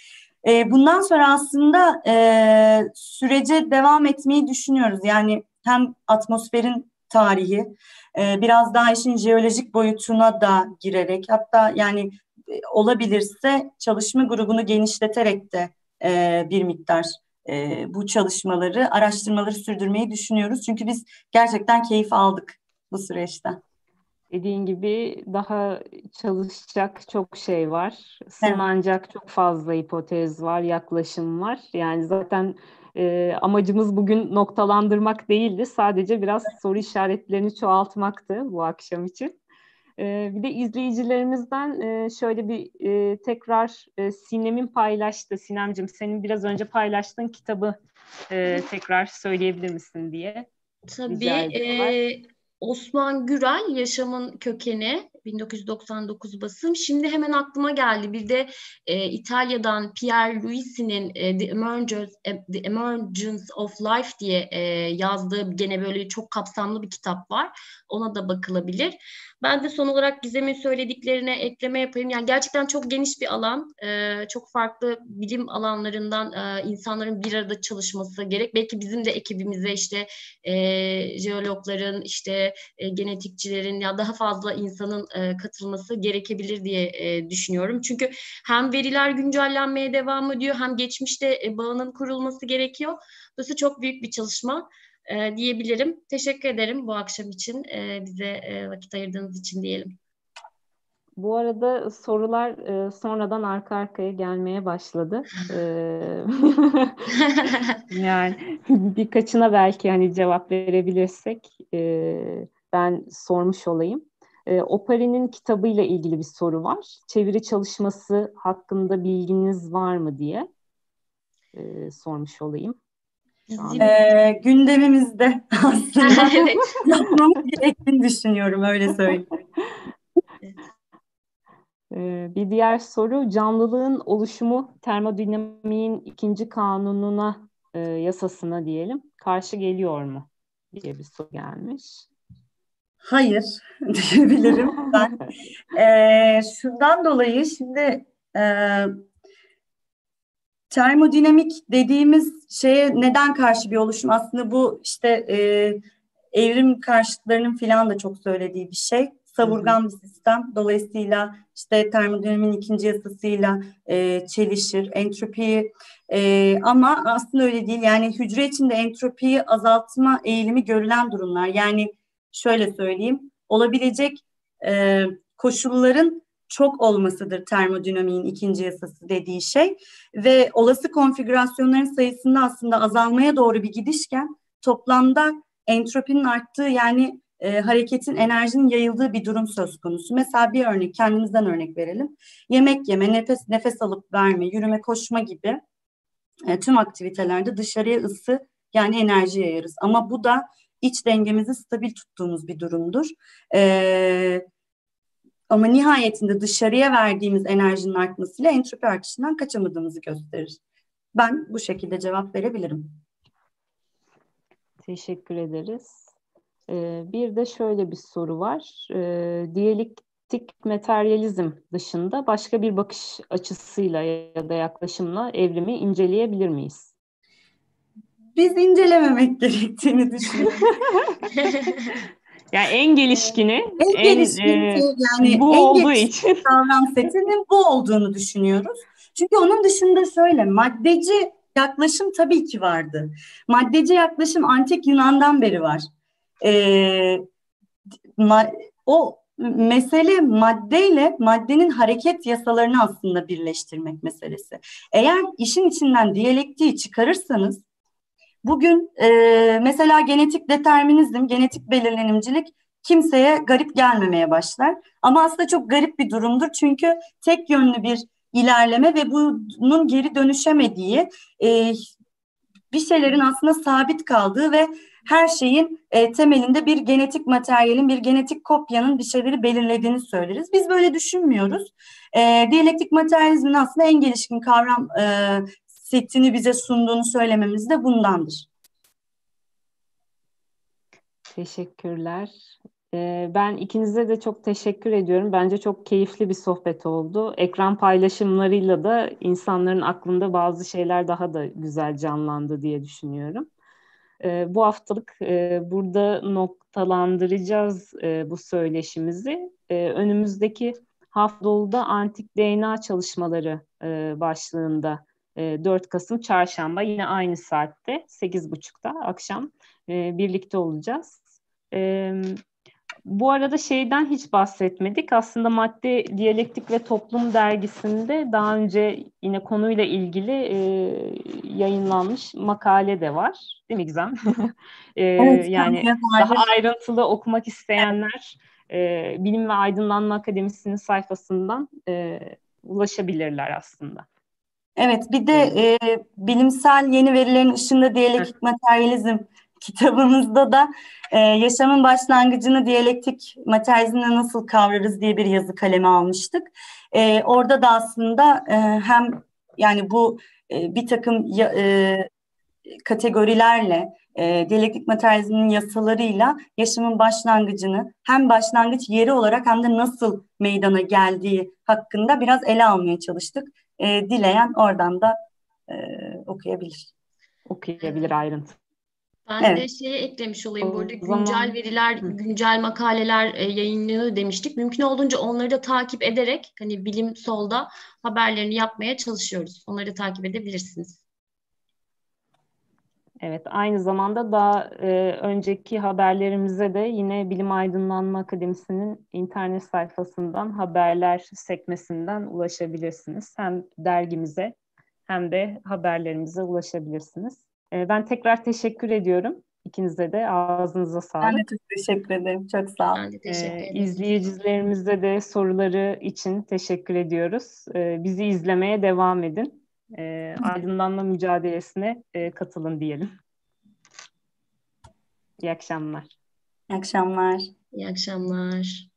E, bundan sonra aslında e, sürece devam etmeyi düşünüyoruz. Yani hem atmosferin tarihi, e, biraz daha işin jeolojik boyutuna da girerek, hatta yani e, olabilirse çalışma grubunu genişleterek de e, bir miktar e, bu çalışmaları, araştırmaları sürdürmeyi düşünüyoruz. Çünkü biz gerçekten keyif aldık bu süreçten. Dediğin gibi daha çalışacak çok şey var. Evet. Sınanacak çok fazla hipotez var, yaklaşım var. Yani zaten e, amacımız bugün noktalandırmak değildi. Sadece biraz soru işaretlerini çoğaltmaktı bu akşam için. E, bir de izleyicilerimizden e, şöyle bir e, tekrar e, Sinem'in paylaştığı, Sinem'cim senin biraz önce paylaştığın kitabı e, tekrar söyleyebilir misin diye Tabii. rica ediyorlar. e, Osman Gürel, Yaşamın Kökeni, bin dokuz yüz doksan dokuz basım. Şimdi hemen aklıma geldi. Bir de e, İtalya'dan Pierre Luisi'nin e, The Emergence, e, The Emergence of Life diye e, yazdığı gene böyle çok kapsamlı bir kitap var. Ona da bakılabilir. Ben de son olarak Gizem'in söylediklerine ekleme yapayım. Yani gerçekten çok geniş bir alan. E, çok farklı bilim alanlarından e, insanların bir arada çalışması gerek. Belki bizim de ekibimize işte e, jeologların, işte e, genetikçilerin ya daha fazla insanın e, katılması gerekebilir diye e, düşünüyorum. Çünkü hem veriler güncellenmeye devam ediyor, hem geçmişte e, bağının kurulması gerekiyor. Dolayısıyla çok büyük bir çalışma e, diyebilirim. Teşekkür ederim bu akşam için. E, bize e, vakit ayırdığınız için diyelim. Bu arada sorular e, sonradan arka arkaya gelmeye başladı. E, yani birkaçına belki hani cevap verebilirsek e, ben sormuş olayım. E, Opari'nin kitabıyla ilgili bir soru var. Çeviri çalışması hakkında bilginiz var mı diye e, sormuş olayım. Şu an. Ee, gündemimizde aslında Evet. yapmamız gerektiğini düşünüyorum, öyle söyleyeyim. Ee, Bir diğer soru, canlılığın oluşumu termodinamiğin ikinci kanununa, e, yasasına diyelim, karşı geliyor mu diye bir soru gelmiş. Hayır diyebilirim ben. Ee, şundan dolayı şimdi e, termodinamik dediğimiz şeye neden karşı bir oluşum? Aslında bu işte e, evrim karşıtlarının filan da çok söylediği bir şey. Savurgan bir sistem. Dolayısıyla işte termodinamiğin ikinci yasasıyla e, çelişir. Entropiyi e, ama aslında öyle değil. Yani hücre içinde entropiyi azaltma eğilimi görülen durumlar. Yani şöyle söyleyeyim. Olabilecek e, koşulların çok olmasıdır termodinamiğin ikinci yasası dediği şey. Ve olası konfigürasyonların sayısında aslında azalmaya doğru bir gidişken toplamda entropinin arttığı, yani e, hareketin, enerjinin yayıldığı bir durum söz konusu. Mesela bir örnek, kendimizden örnek verelim. Yemek yeme, nefes nefes alıp verme, yürüme, koşma gibi e, tüm aktivitelerde dışarıya ısı, yani enerji yayarız. Ama bu da iç dengemizi stabil tuttuğumuz bir durumdur. E, Ama nihayetinde dışarıya verdiğimiz enerjinin artmasıyla entropi artışından kaçamadığımızı gösterir. Ben bu şekilde cevap verebilirim. Teşekkür ederiz. Ee, bir de şöyle bir soru var. Ee, diyalektik materyalizm dışında başka bir bakış açısıyla ya da yaklaşımla evrimi inceleyebilir miyiz? Biz incelememek gerektiğini düşünüyoruz. Yani en gelişkini, En en gelişkin e, şey, yani bu en olduğu gelişkin için. kavram setinin bu olduğunu düşünüyoruz. Çünkü onun dışında şöyle maddeci yaklaşım tabii ki vardı. Maddeci yaklaşım antik Yunan'dan beri var. Ee, ma- o mesele maddeyle maddenin hareket yasalarını aslında birleştirmek meselesi. Eğer işin içinden diyalektiği çıkarırsanız, bugün e, mesela genetik determinizm, genetik belirlenimcilik kimseye garip gelmemeye başlar. Ama aslında çok garip bir durumdur. Çünkü tek yönlü bir ilerleme ve bunun geri dönüşemediği, e, bir şeylerin aslında sabit kaldığı ve her şeyin e, temelinde bir genetik materyalin, bir genetik kopyanın bir şeyleri belirlediğini söyleriz. Biz böyle düşünmüyoruz. E, diyalektik materyalizmin aslında en gelişkin kavram e, setini bize sunduğunu söylememiz de bundandır. Teşekkürler. Ee, Ben ikinize de çok teşekkür ediyorum. Bence çok keyifli bir sohbet oldu. Ekran paylaşımlarıyla da insanların aklında bazı şeyler daha da güzel canlandı diye düşünüyorum. Ee, Bu haftalık e, burada noktalandıracağız e, bu söyleşimizi. E, Önümüzdeki hafta antik D N A çalışmaları e, başlığında e, dört Kasım Çarşamba yine aynı saatte sekiz buçukta akşam e, birlikte olacağız. E, Bu arada şeyden hiç bahsetmedik. Aslında Madde, Diyalektik ve Toplum dergisinde daha önce yine konuyla ilgili e, yayınlanmış makale de var. Değil mi Gizem? E, Evet, Yani konuya daha dair. ayrıntılı okumak isteyenler e, Bilim ve Aydınlanma Akademisi'nin sayfasından e, ulaşabilirler aslında. Evet, bir de E, e, bilimsel yeni verilerin ışığında heh, diyalektik materyalizm kitabımızda da e, yaşamın başlangıcını diyalektik materyalizmle nasıl kavrarız diye bir yazı kaleme almıştık. E, orada da aslında e, hem yani bu e, bir takım ya, e, kategorilerle e, diyalektik materyalizmin yasalarıyla yaşamın başlangıcını hem başlangıç yeri olarak hem de nasıl meydana geldiği hakkında biraz ele almaya çalıştık. E, dileyen oradan da e, okuyabilir. Okuyabilir ayrıntı. Ben de Evet. şeye eklemiş olayım. O Burada güncel zaman veriler, hı. güncel makaleler e, yayınlıyor demiştik. Mümkün olduğunca onları da takip ederek hani Bilim Sol'da haberlerini yapmaya çalışıyoruz. Onları da takip edebilirsiniz. Evet, aynı zamanda daha e, önceki haberlerimize de yine Bilim Aydınlanma Akademisi'nin internet sayfasından haberler sekmesinden ulaşabilirsiniz. Hem dergimize hem de haberlerimize ulaşabilirsiniz. E, ben tekrar teşekkür ediyorum. İkinize de ağzınıza Ben de sağlık. çok teşekkür ederim. Çok sağ ol. Ben de teşekkür E, ederim. izleyicilerimize de soruları için teşekkür ediyoruz. E, bizi izlemeye devam edin. E, aydınlanma mücadelesine e, katılın diyelim. İyi akşamlar. İyi akşamlar. İyi akşamlar.